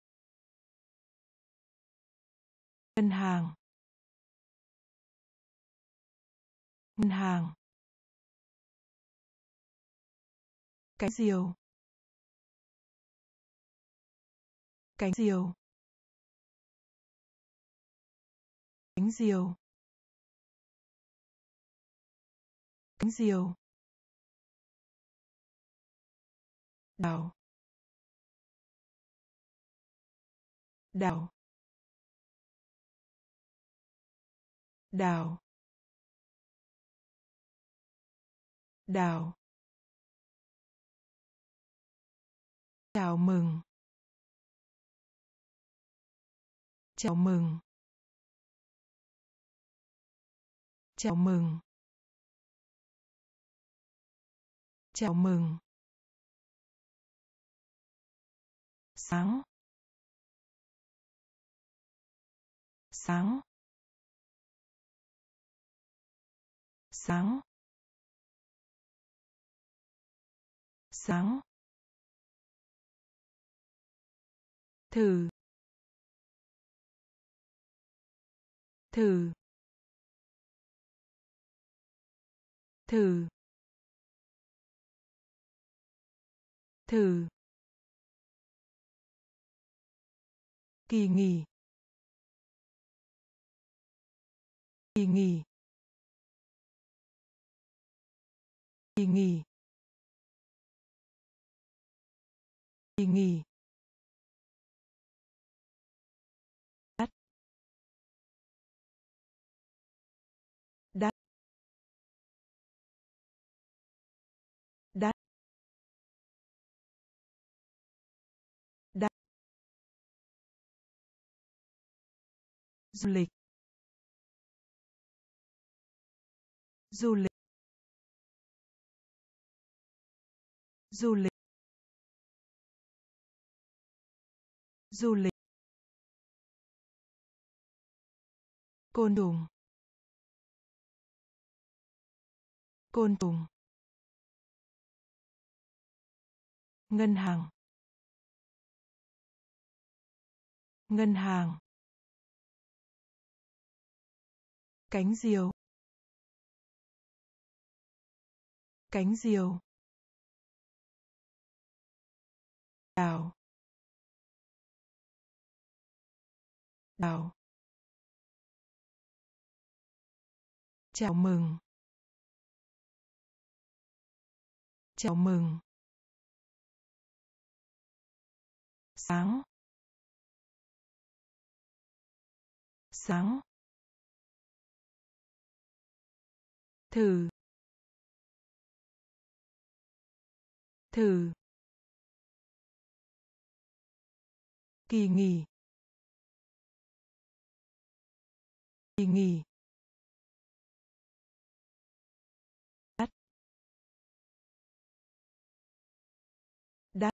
S1: ngân hàng, ngân hàng, cánh diều, cánh diều, cánh diều, cánh diều, đào, đào, đào, đào, chào mừng, chào mừng, chào mừng, chào mừng, sáng, sáng, sáng, sáng, thử, thử, thử, thử, kỳ nghỉ, kỳ nghỉ, kỳ nghỉ, kỳ nghỉ, đắt, đắt, đắt, đắt, du lịch, du lịch, du lịch, du lịch, côn trùng, côn trùng, ngân hàng, ngân hàng, cánh diều, cánh diều, đào, đào, chào mừng, chào mừng, sáng, sáng, thử, thử, kỳ nghỉ, kỳ nghỉ, đắt, đắt,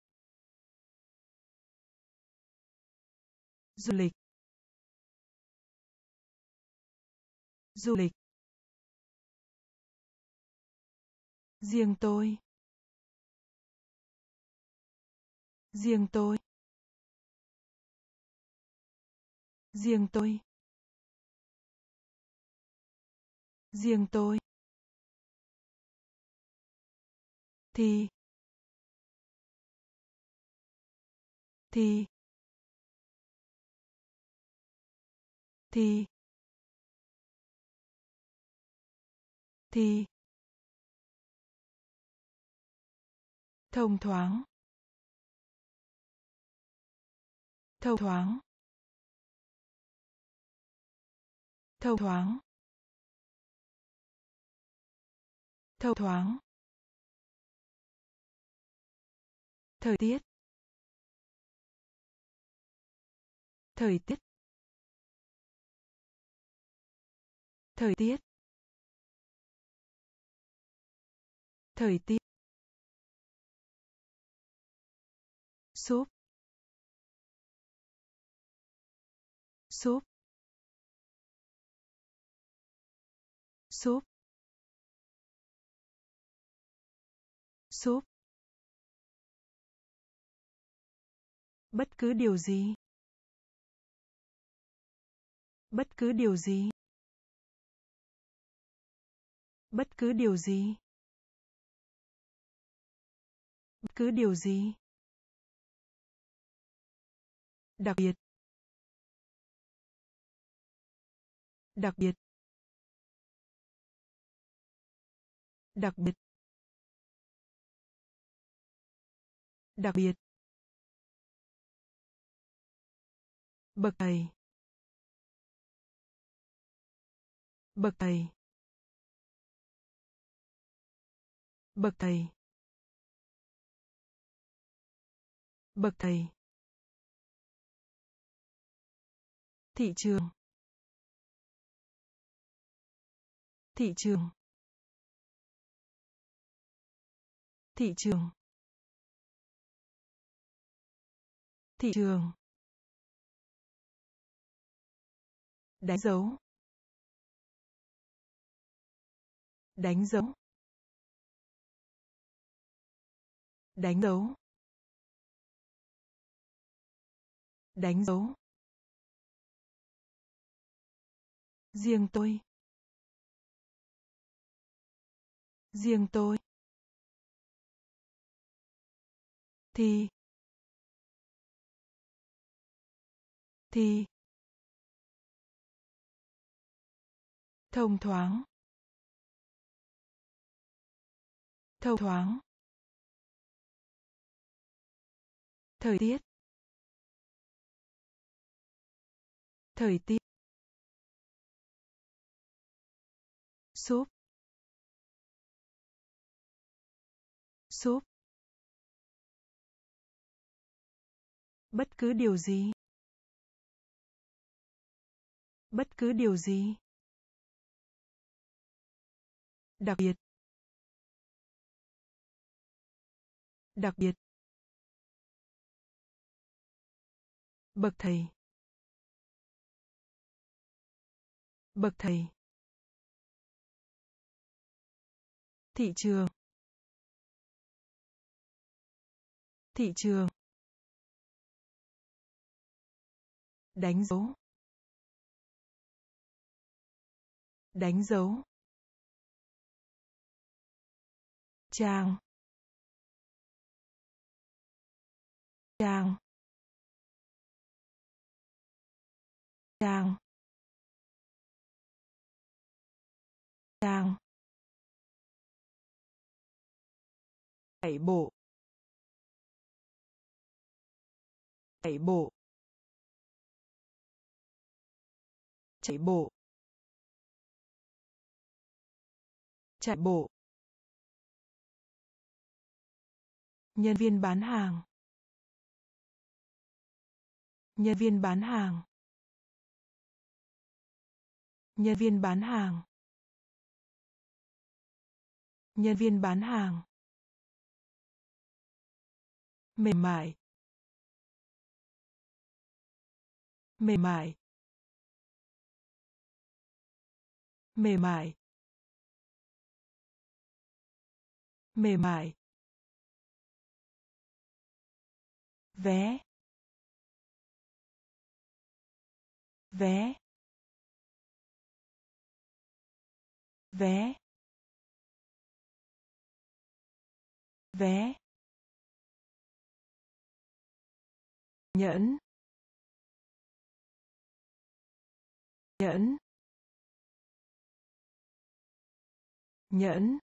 S1: du lịch, du lịch, riêng tôi, riêng tôi, riêng tôi, riêng tôi, thì, thì, thì, thì, thông thoáng, thông thoáng, thông thoáng, thông thoáng, thời tiết, thời tiết, thời tiết, thời tiết, súp, súp, súp, súp, bất cứ điều gì, bất cứ điều gì, bất cứ điều gì, bất cứ điều gì, đặc biệt, đặc biệt, đặc biệt, đặc biệt, bậc thầy, bậc thầy, bậc thầy, bậc thầy, thị trường, thị trường, thị trường, thị trường, đánh dấu, đánh dấu, đánh dấu, đánh dấu, riêng tôi, riêng tôi, thì, thì, thông thoáng, thông thoáng, thời tiết, thời tiết, súp, súp, bất cứ điều gì, bất cứ điều gì, đặc biệt, đặc biệt, bậc thầy, bậc thầy, thị trường, thị trường, đánh dấu, đánh dấu, trang, trang, trang, trang, chạy bộ, chạy bộ, chạy bộ, chạy bộ, nhân viên bán hàng, nhân viên bán hàng, nhân viên bán hàng, nhân viên bán hàng, mềm mại, mềm mại, mềm mại, mềm mại, vé, vé, vé, vé, nhẫn, nhẫn, nhẫn,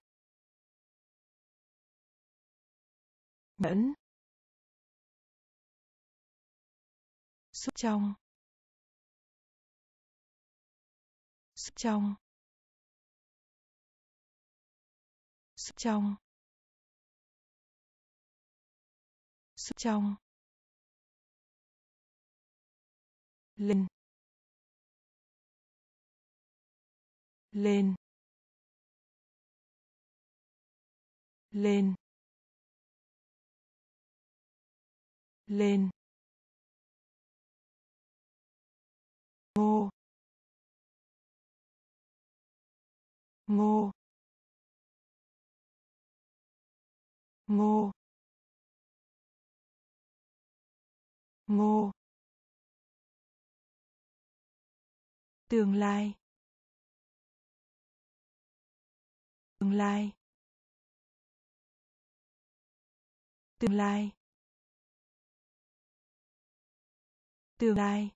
S1: nhẫn, súp trong, súp trong, súp trong, súp trong, lên, lên, lên, lên, ngô, ngô, ngô, ngô, tương lai, tương lai, tương lai, tương lai,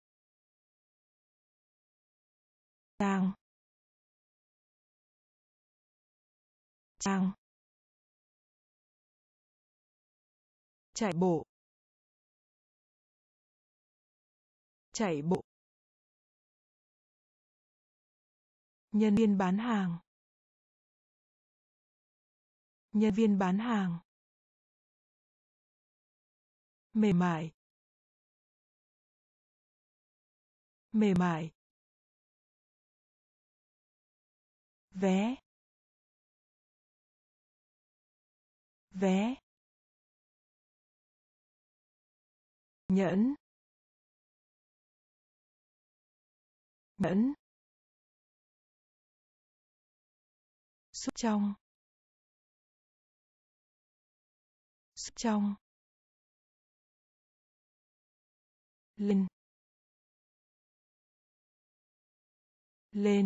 S1: trang, trang, chạy bộ, chạy bộ, nhân viên bán hàng, nhân viên bán hàng, mềm mại, mềm mại, vé, vé, nhẫn, nhẫn, súp trong, súp trong, lên, lên,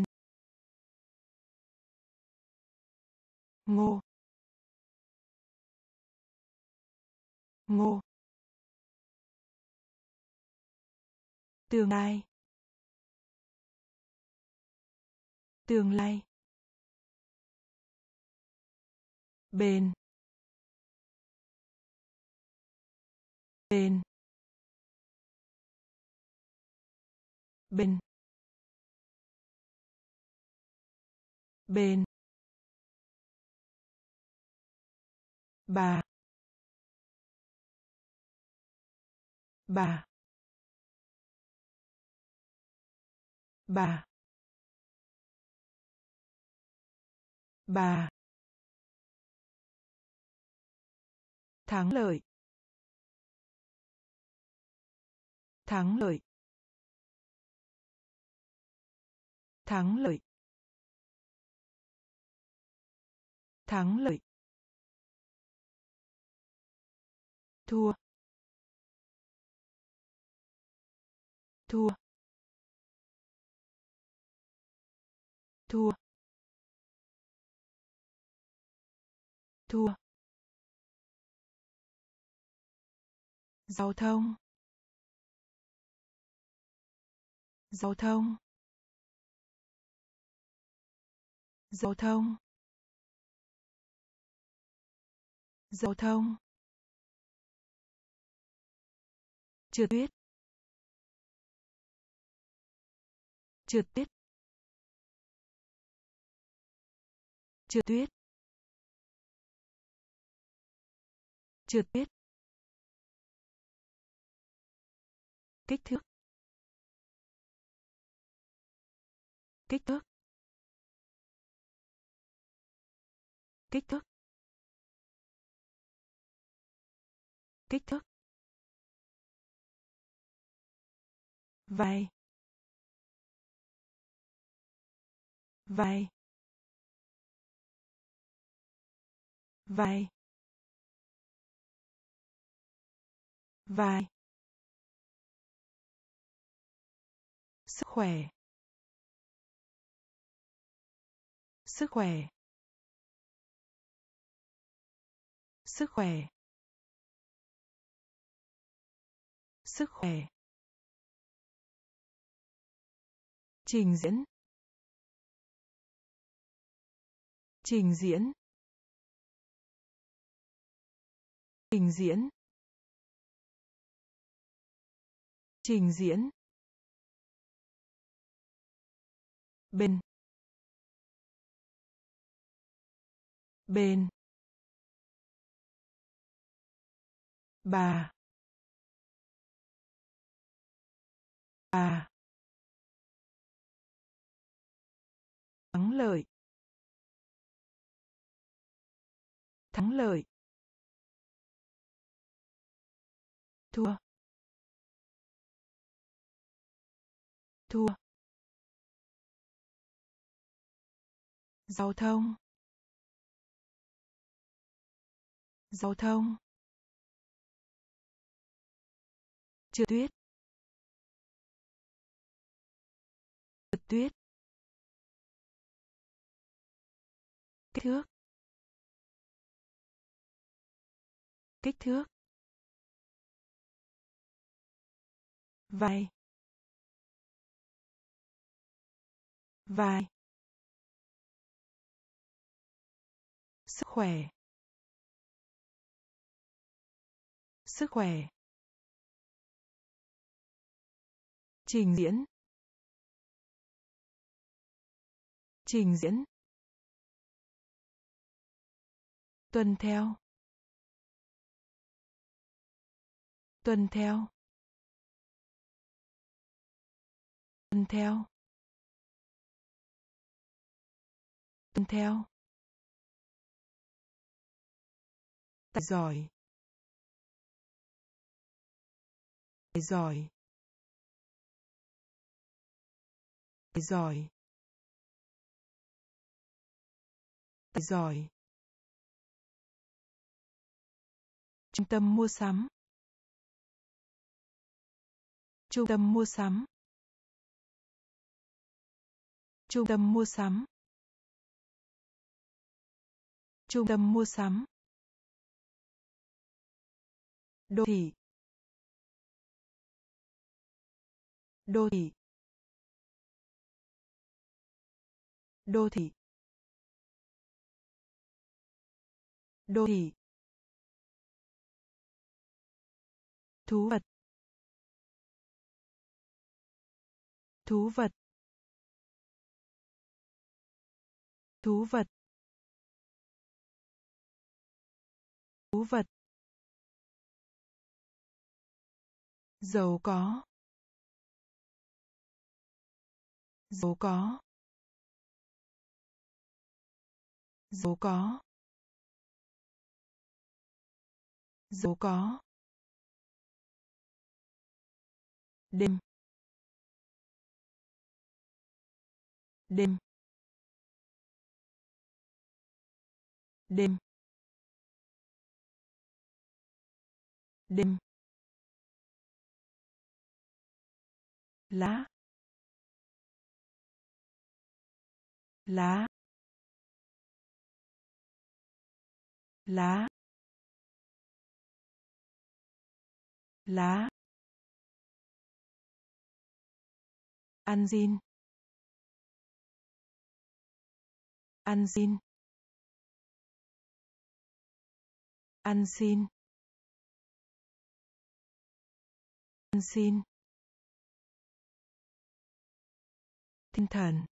S1: ngô, ngô, tương lai, tương lai, bên bên bên bên bà bà bà bà thắng lợi thắng lợi thắng lợi thắng lợi thua thua thua thua giao thông giao thông giao thông giao thông trượt tuyết trượt tuyết trượt tuyết trượt tuyết kích thước kích thước kích thước kích thước vai vai vai vai sức khỏe sức khỏe sức khỏe sức khỏe trình diễn trình diễn trình diễn trình diễn bên bên bà bà thắng lợi thắng lợi thua thua giao thông giao thông trượt tuyết trượt tuyết kích thước kích thước vai vai sức khỏe sức khỏe trình diễn trình diễn tuân theo tuân theo tuân theo tuân theo tài giỏi tài giỏi tài giỏi tài giỏi trung tâm mua sắm trung tâm mua sắm trung tâm mua sắm trung tâm mua sắm đô thị đô thị đô thị Đô thị. Thú vật. Thú vật. Thú vật. Thú vật. Giàu có. Giàu có. Giàu có. Giàu có. Đêm. Đêm. Đêm. Đêm. Lá. Lá. Lá. Lá. Ăn xin. Ăn xin. Ăn xin. Ăn xin. Tinh thần.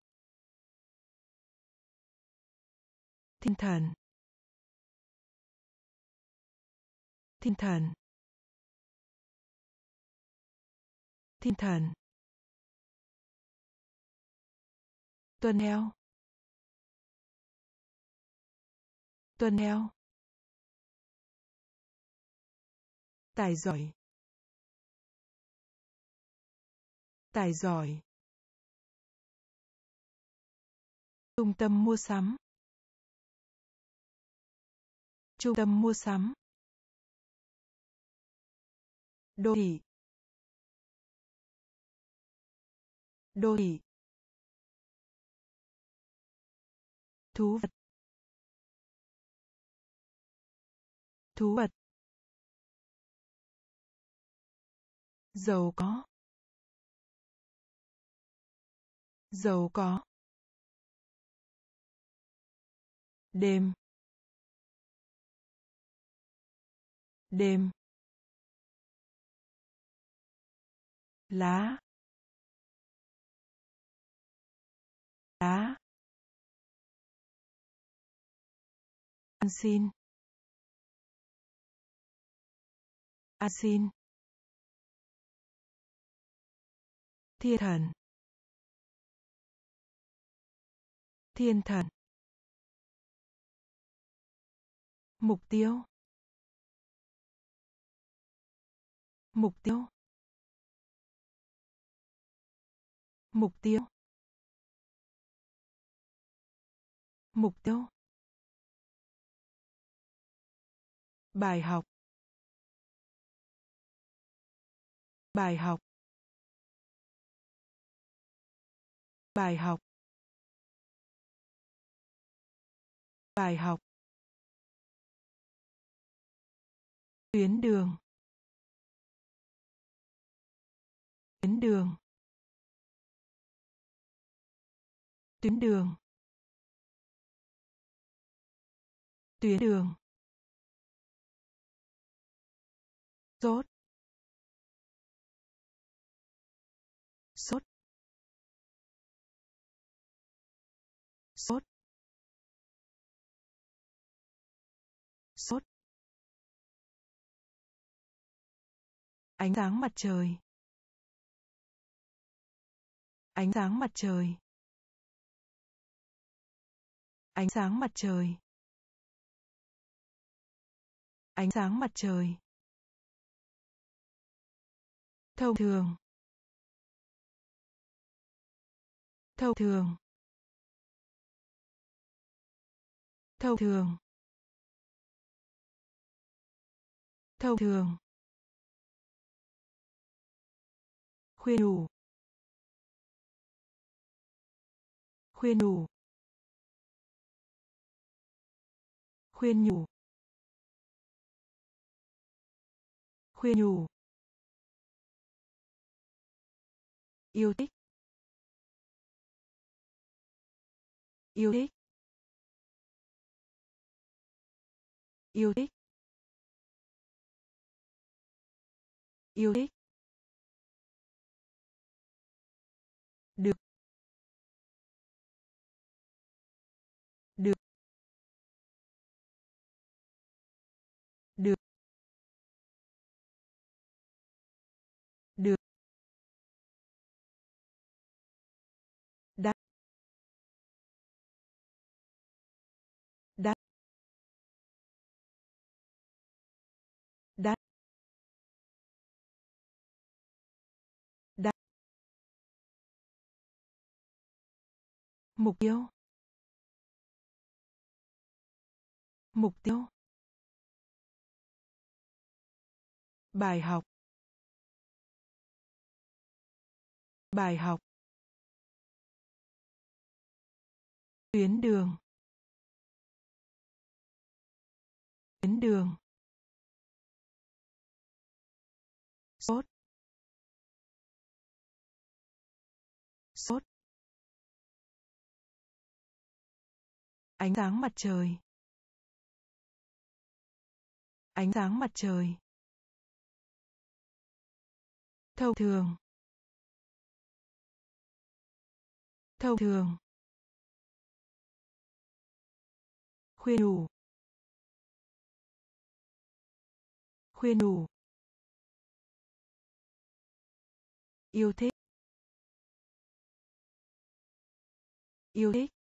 S1: Tinh thần. Tinh thần. Tinh thần. Tuần theo. Tuần theo. Tài giỏi. Tài giỏi. Trung tâm mua sắm. Trung tâm mua sắm. Đô thị. Đô thị. Thú vật. Thú vật. Giàu có. Giàu có. Đêm. Đêm. Lá. Lá. Ăn xin. Ăn xin. Thiên thần. Thiên thần. Mục tiêu. Mục tiêu. Mục tiêu. Mục tiêu. Bài học. Bài học. Bài học. Bài học. Tuyến đường. Tuyến đường. Tuyến đường. Tuyến đường. Sốt. Sốt. Sốt. Sốt. Ánh sáng mặt trời. Ánh sáng mặt trời. Ánh sáng mặt trời. Ánh sáng mặt trời. Thông thường. Thông thường. Thông thường. Thông thường. Khuyên nhủ. Khuyên nhủ. Khuyên nhủ. Khuyên nhủ. Yêu thích. Yêu thích. Yêu thích. Yêu thích. Được. Được. Được. Được. Đắt. Đắt. Đắt. Đắt. Mục tiêu. Mục tiêu. Bài học. Bài học. Tuyến đường. Tuyến đường. Sốt. Sốt. Ánh sáng mặt trời. Ánh sáng mặt trời. Thông thường. Thông thường. Khuyên nhủ. Khuyên nhủ. Yêu thích. Yêu thích.